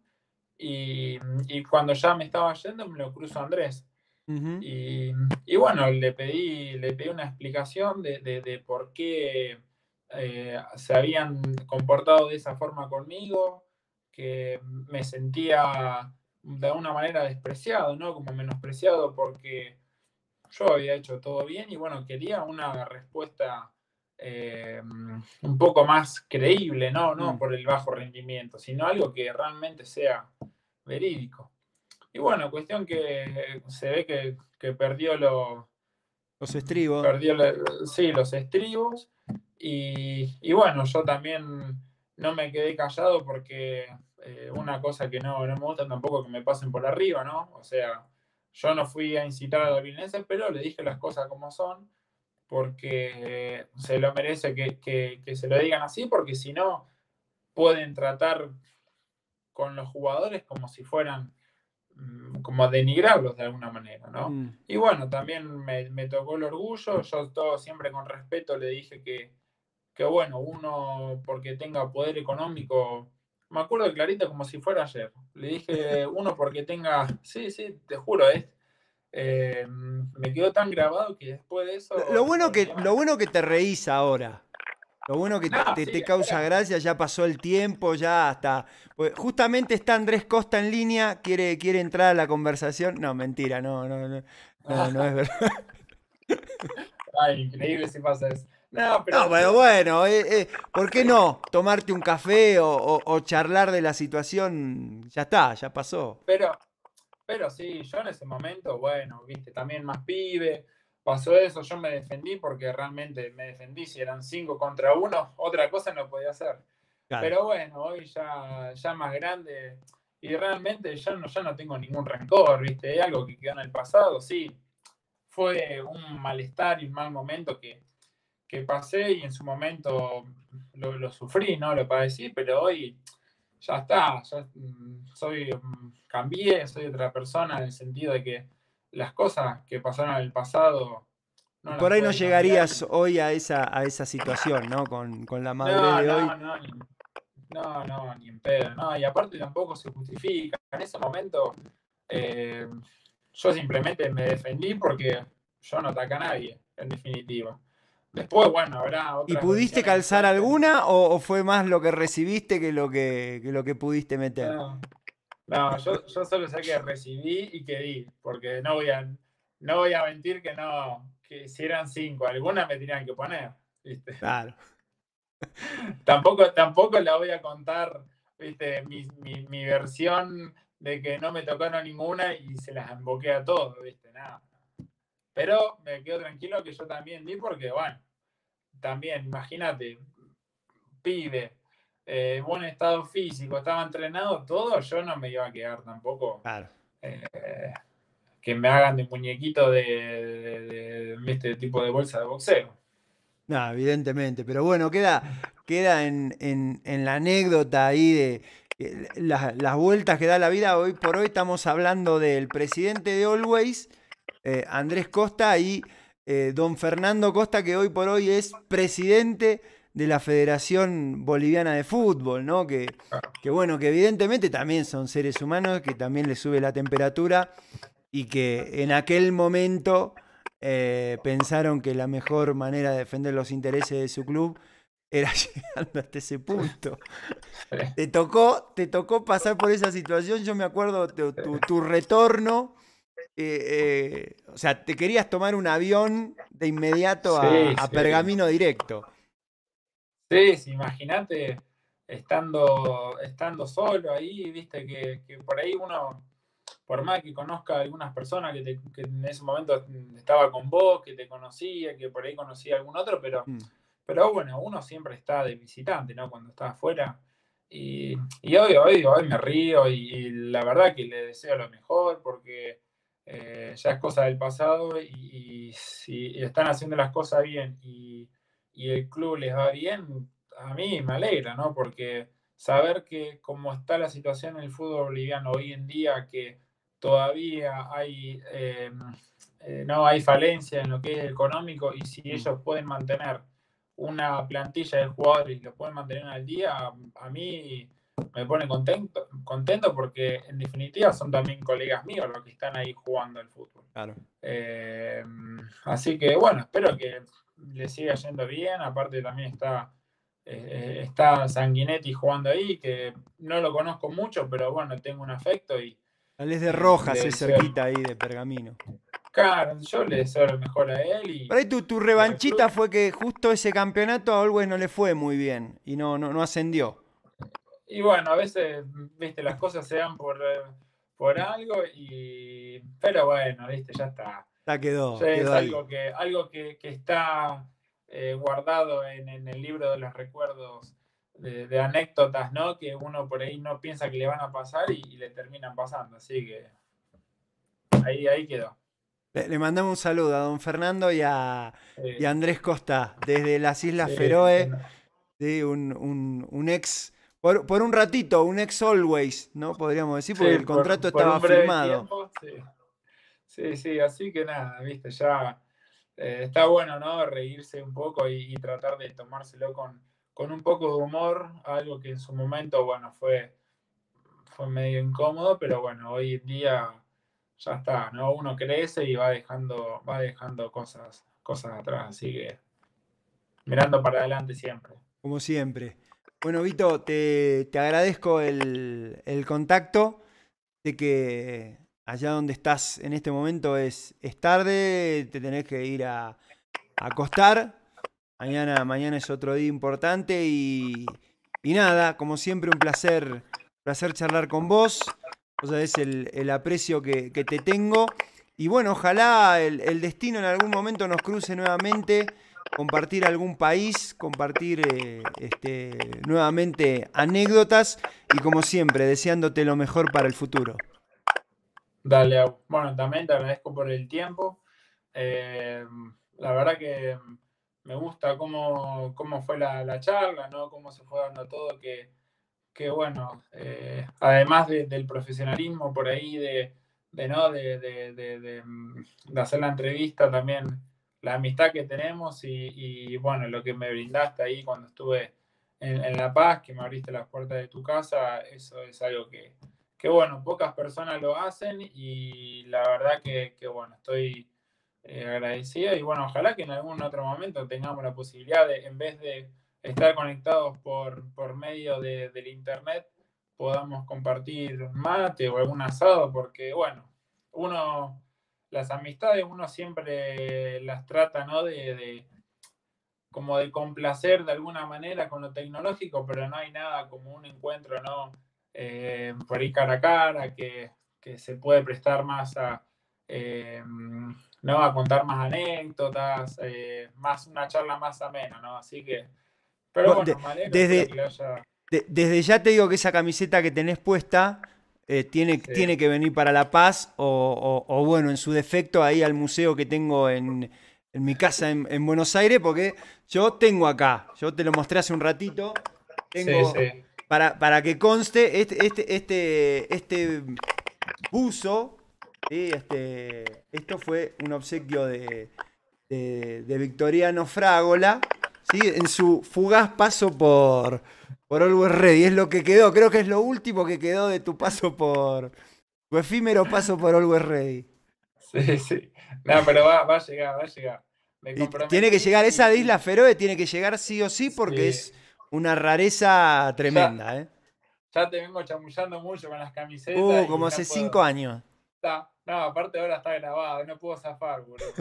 Speaker 2: Y, y cuando ya me estaba yendo, me lo cruzo a Andrés.
Speaker 1: Ujú.
Speaker 2: Y, y bueno, le pedí, le pedí una explicación de, de- de por qué eh, se habían comportado de esa forma conmigo, que me sentía de alguna manera despreciado, ¿no? Como menospreciado porque yo había hecho todo bien y bueno, quería una respuesta eh, un poco más creíble, ¿no? No
Speaker 1: Mm.
Speaker 2: por el bajo rendimiento, sino algo que realmente sea verídico. Y bueno, cuestión que se ve que, que perdió, lo,
Speaker 1: Los estribos.
Speaker 2: perdió la- sí, los estribos. Y, y bueno, yo también no me quedé callado porque eh, una cosa que no, no me gusta tampoco que me pasen por arriba, ¿no? O sea, yo no fui a incitar a la violencia, pero le dije las cosas como son, porque se lo merece que, que, que se lo digan así, porque si no, pueden tratar con los jugadores como si fueran mm, como denigrarlos de alguna manera, ¿no?
Speaker 1: Mm.
Speaker 2: Y bueno, también me, me tocó el orgullo, yo todo siempre con respeto le dije que, que bueno, uno porque tenga poder económico, me acuerdo clarito como si fuera ayer, le dije uno porque tenga, sí, sí, te juro, es, eh, me quedó tan grabado que después de
Speaker 1: Lo,
Speaker 2: eso
Speaker 1: lo
Speaker 2: no me
Speaker 1: bueno que,
Speaker 2: olvidé más.
Speaker 1: lo bueno que te reís ahora. Lo bueno que te,
Speaker 2: No,
Speaker 1: te-
Speaker 2: sí,
Speaker 1: te causa
Speaker 2: ahora,
Speaker 1: gracia, ya pasó el tiempo, ya hasta. Pues justamente está Andrés Costa en línea, quiere, quiere entrar a la conversación. No, mentira, no, no, no, no, no es verdad.
Speaker 2: ay, increíble si pasa eso. No,
Speaker 1: No,
Speaker 2: pero
Speaker 1: pero
Speaker 2: yo,
Speaker 1: bueno, eh, eh, ¿por qué no? Tomarte un café o, o- o charlar de la situación, ya está, ya pasó.
Speaker 2: pero Pero sí, yo en ese momento, bueno, viste, también más pibe, pasó eso, yo me defendí porque realmente me defendí, si eran cinco contra uno, otra cosa no podía hacer.
Speaker 1: Claro.
Speaker 2: Pero bueno, hoy ya, ya más grande y realmente ya no, ya no tengo ningún rencor, viste, es algo que quedó en el pasado, sí, fue un malestar y un mal momento que, que pasé y en su momento lo, lo sufrí, ¿no? Lo padecí, pero hoy ya está, ya soy, cambié, soy otra persona en el sentido de que las cosas que pasaron en el pasado
Speaker 1: Y
Speaker 2: no
Speaker 1: por
Speaker 2: las
Speaker 1: ahí no
Speaker 2: puede cambiar.
Speaker 1: llegarías hoy a esa, a esa situación, ¿no? Con, con la madurez
Speaker 2: No,
Speaker 1: de
Speaker 2: no,
Speaker 1: hoy.
Speaker 2: no, ni, no, no, ni en pedo, no, y aparte tampoco se justifica. En ese momento eh, yo simplemente me defendí porque yo no ataco a nadie, en definitiva. Después, bueno, habrá
Speaker 1: ¿Y
Speaker 2: otras
Speaker 1: pudiste
Speaker 2: versiones
Speaker 1: calzar
Speaker 2: diferentes.
Speaker 1: alguna o, o fue más lo que recibiste que lo que, que lo que pudiste meter?
Speaker 2: No, no yo, yo solo sé que recibí y que di, porque no voy a, no voy a mentir que no, que si eran cinco, algunas me tenían que poner, ¿viste?
Speaker 1: Claro.
Speaker 2: Tampoco, tampoco la voy a contar, ¿viste? Mi, mi, mi versión de que no me tocaron ninguna y se las emboqué a todos, ¿viste? Nada. Pero me quedo tranquilo que yo también di porque, bueno, también, imagínate, pibe, eh, buen estado físico, estaba entrenado, todo, yo no me iba a quedar tampoco
Speaker 1: Claro.
Speaker 2: eh, que me hagan de muñequito de, de, de, de este tipo de bolsa de boxeo.
Speaker 1: No, evidentemente, pero bueno, queda, queda en, en- en la anécdota ahí de eh, las, las vueltas que da la vida. Hoy por hoy estamos hablando del presidente de Always, eh, Andrés Costa, y eh, don Fernando Costa, que hoy por hoy es presidente de la Federación Boliviana de Fútbol, ¿no? Que, que bueno, que evidentemente también son seres humanos, que también les sube la temperatura y que en aquel momento eh, pensaron que la mejor manera de defender los intereses de su club era llegando hasta ese punto. Te tocó, te tocó pasar por esa situación, yo me acuerdo tu, tu, tu retorno, eh, eh, o sea, te querías tomar un avión de inmediato a,
Speaker 2: Sí,
Speaker 1: a
Speaker 2: sí.
Speaker 1: Pergamino directo.
Speaker 2: Sí, sí, imagínate estando, estando solo ahí, viste, que, que por ahí uno, por más que conozca a algunas personas que, te, que en ese momento estaba con vos, que te conocía, que por ahí conocía a algún otro, pero,
Speaker 1: Mm,
Speaker 2: pero bueno, uno siempre está de visitante, ¿no? Cuando está afuera. Y, y hoy, hoy, hoy me río y, y la verdad que le deseo lo mejor porque eh, ya es cosa del pasado y, y si están haciendo las cosas bien y, y el club les va bien, a mí me alegra, ¿no? Porque saber que como está la situación en el fútbol boliviano hoy en día, que todavía hay, eh, eh, no hay falencia en lo que es económico y si
Speaker 1: mm,
Speaker 2: ellos pueden mantener una plantilla de jugadores y lo pueden mantener al día, a mí me pone contento, contento porque en definitiva son también colegas míos los que están ahí jugando al fútbol.
Speaker 1: claro.
Speaker 2: Eh, así que bueno, espero que le siga yendo bien. Aparte también está, eh, está Sanguinetti jugando ahí, que no lo conozco mucho, pero bueno, tengo un afecto y,
Speaker 1: Tal vez de
Speaker 2: y
Speaker 1: Rojas
Speaker 2: le
Speaker 1: es
Speaker 2: deseo,
Speaker 1: cerquita ahí de Pergamino.
Speaker 2: claro, yo le deseo lo mejor a él
Speaker 1: Por
Speaker 2: y,
Speaker 1: ahí tu, tu
Speaker 2: y al
Speaker 1: revanchita
Speaker 2: club.
Speaker 1: fue que justo ese campeonato a Always no le fue muy bien y no, no, no ascendió.
Speaker 2: Y bueno, a veces, viste, las cosas se dan por, eh, por algo y... Pero bueno, viste, ya está.
Speaker 1: Ya quedó,
Speaker 2: Ya es
Speaker 1: quedó ahí.
Speaker 2: algo que, algo que, que está eh, guardado en, en el libro de los recuerdos de, de anécdotas, ¿no? Que uno por ahí no piensa que le van a pasar y, y le terminan pasando. Así que ahí, ahí quedó.
Speaker 1: Le, le mandamos un saludo a don Fernando y a, y
Speaker 2: Eh,
Speaker 1: a Andrés Costa desde las Islas
Speaker 2: sí,
Speaker 1: Feroe,
Speaker 2: bueno,
Speaker 1: ¿sí? un, un- un ex, por, por un ratito, un ex Always, ¿no? Podríamos decir, porque
Speaker 2: sí,
Speaker 1: el contrato
Speaker 2: por, por
Speaker 1: estaba
Speaker 2: un breve
Speaker 1: firmado.
Speaker 2: tiempo, sí. Sí, sí, así que nada, viste, ya eh, está bueno, ¿no? Reírse un poco y, y tratar de tomárselo con, con un poco de humor, algo que en su momento, bueno, fue, fue medio incómodo, pero bueno, hoy en día ya está, ¿no? Uno crece y va dejando, va dejando cosas, cosas atrás, así que mirando para adelante siempre.
Speaker 1: Como siempre. Bueno, Vito, te, te agradezco el, el contacto. Sé que allá donde estás en este momento es, es tarde, te tenés que ir a, a acostar. Mañana, mañana es otro día importante y, y nada, como siempre, un placer, placer charlar con vos. Vos sabés el, el aprecio que, que te tengo. Y bueno, ojalá el, el destino en algún momento nos cruce nuevamente, compartir algún país, compartir eh, este, nuevamente anécdotas y como siempre, deseándote lo mejor para el futuro.
Speaker 2: Dale, Au. Bueno, también te agradezco por el tiempo. Eh, la verdad que me gusta cómo, cómo fue la, la charla, ¿no? Cómo se fue dando todo, que, que bueno, eh, además de, del profesionalismo por ahí, de, de ¿no? De, de, de, de, de hacer la entrevista, también la amistad que tenemos y, y, bueno, lo que me brindaste ahí cuando estuve en, en La Paz, que me abriste las puertas de tu casa, eso es algo que, que bueno, pocas personas lo hacen y la verdad que, que bueno, estoy eh, agradecido y bueno, ojalá que en algún otro momento tengamos la posibilidad de, en vez de estar conectados por, por medio de, del internet, podamos compartir un mate o algún asado, porque bueno, uno, las amistades uno siempre las trata, ¿no? De, de como de complacer de alguna manera con lo tecnológico, pero no hay nada como un encuentro, ¿no? Eh, por ahí cara a cara, que, que se puede prestar más a, eh, ¿no? A contar más anécdotas, eh, más una charla más amena, ¿no? Así que, pero
Speaker 1: Bueno, de-
Speaker 2: bueno, me alegro, espero que
Speaker 1: desde,
Speaker 2: le haya...
Speaker 1: de- desde ya te digo que esa camiseta que tenés puesta eh, tiene,
Speaker 2: Sí,
Speaker 1: tiene que venir para La Paz o, o- o, bueno, en su defecto ahí al museo que tengo en, en mi casa en, en Buenos Aires, porque yo tengo acá, yo te lo mostré hace un ratito,
Speaker 2: sí,
Speaker 1: tengo,
Speaker 2: sí.
Speaker 1: para, para que conste, este, este, este, este buzo, ¿sí? Este, esto fue un obsequio de, de, de Victoriano Frágola, ¿sí? En su fugaz paso por, por Always Ready. Es lo que quedó, creo que es lo último que quedó de tu paso por, tu efímero paso por Always Ready.
Speaker 2: Sí, sí. No, pero va, va a llegar, va a llegar. Me
Speaker 1: Y tiene que
Speaker 2: comprometí
Speaker 1: llegar, esa de
Speaker 2: y,
Speaker 1: Isla
Speaker 2: y
Speaker 1: Feroe tiene que llegar sí o sí porque
Speaker 2: sí,
Speaker 1: es una rareza
Speaker 2: ya,
Speaker 1: tremenda, ¿eh?
Speaker 2: ya te vengo chamullando mucho con las
Speaker 1: Uh,
Speaker 2: camisetas
Speaker 1: como
Speaker 2: y
Speaker 1: hace
Speaker 2: no
Speaker 1: cinco
Speaker 2: puedo.
Speaker 1: años.
Speaker 2: Está, no, aparte ahora está grabado, no puedo zafar, boludo.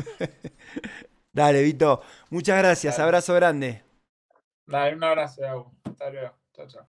Speaker 1: Dale, Vito. Muchas gracias.
Speaker 2: Dale,
Speaker 1: Abrazo grande.
Speaker 2: dale, un abrazo, Agus. Hasta luego. Chao, chao.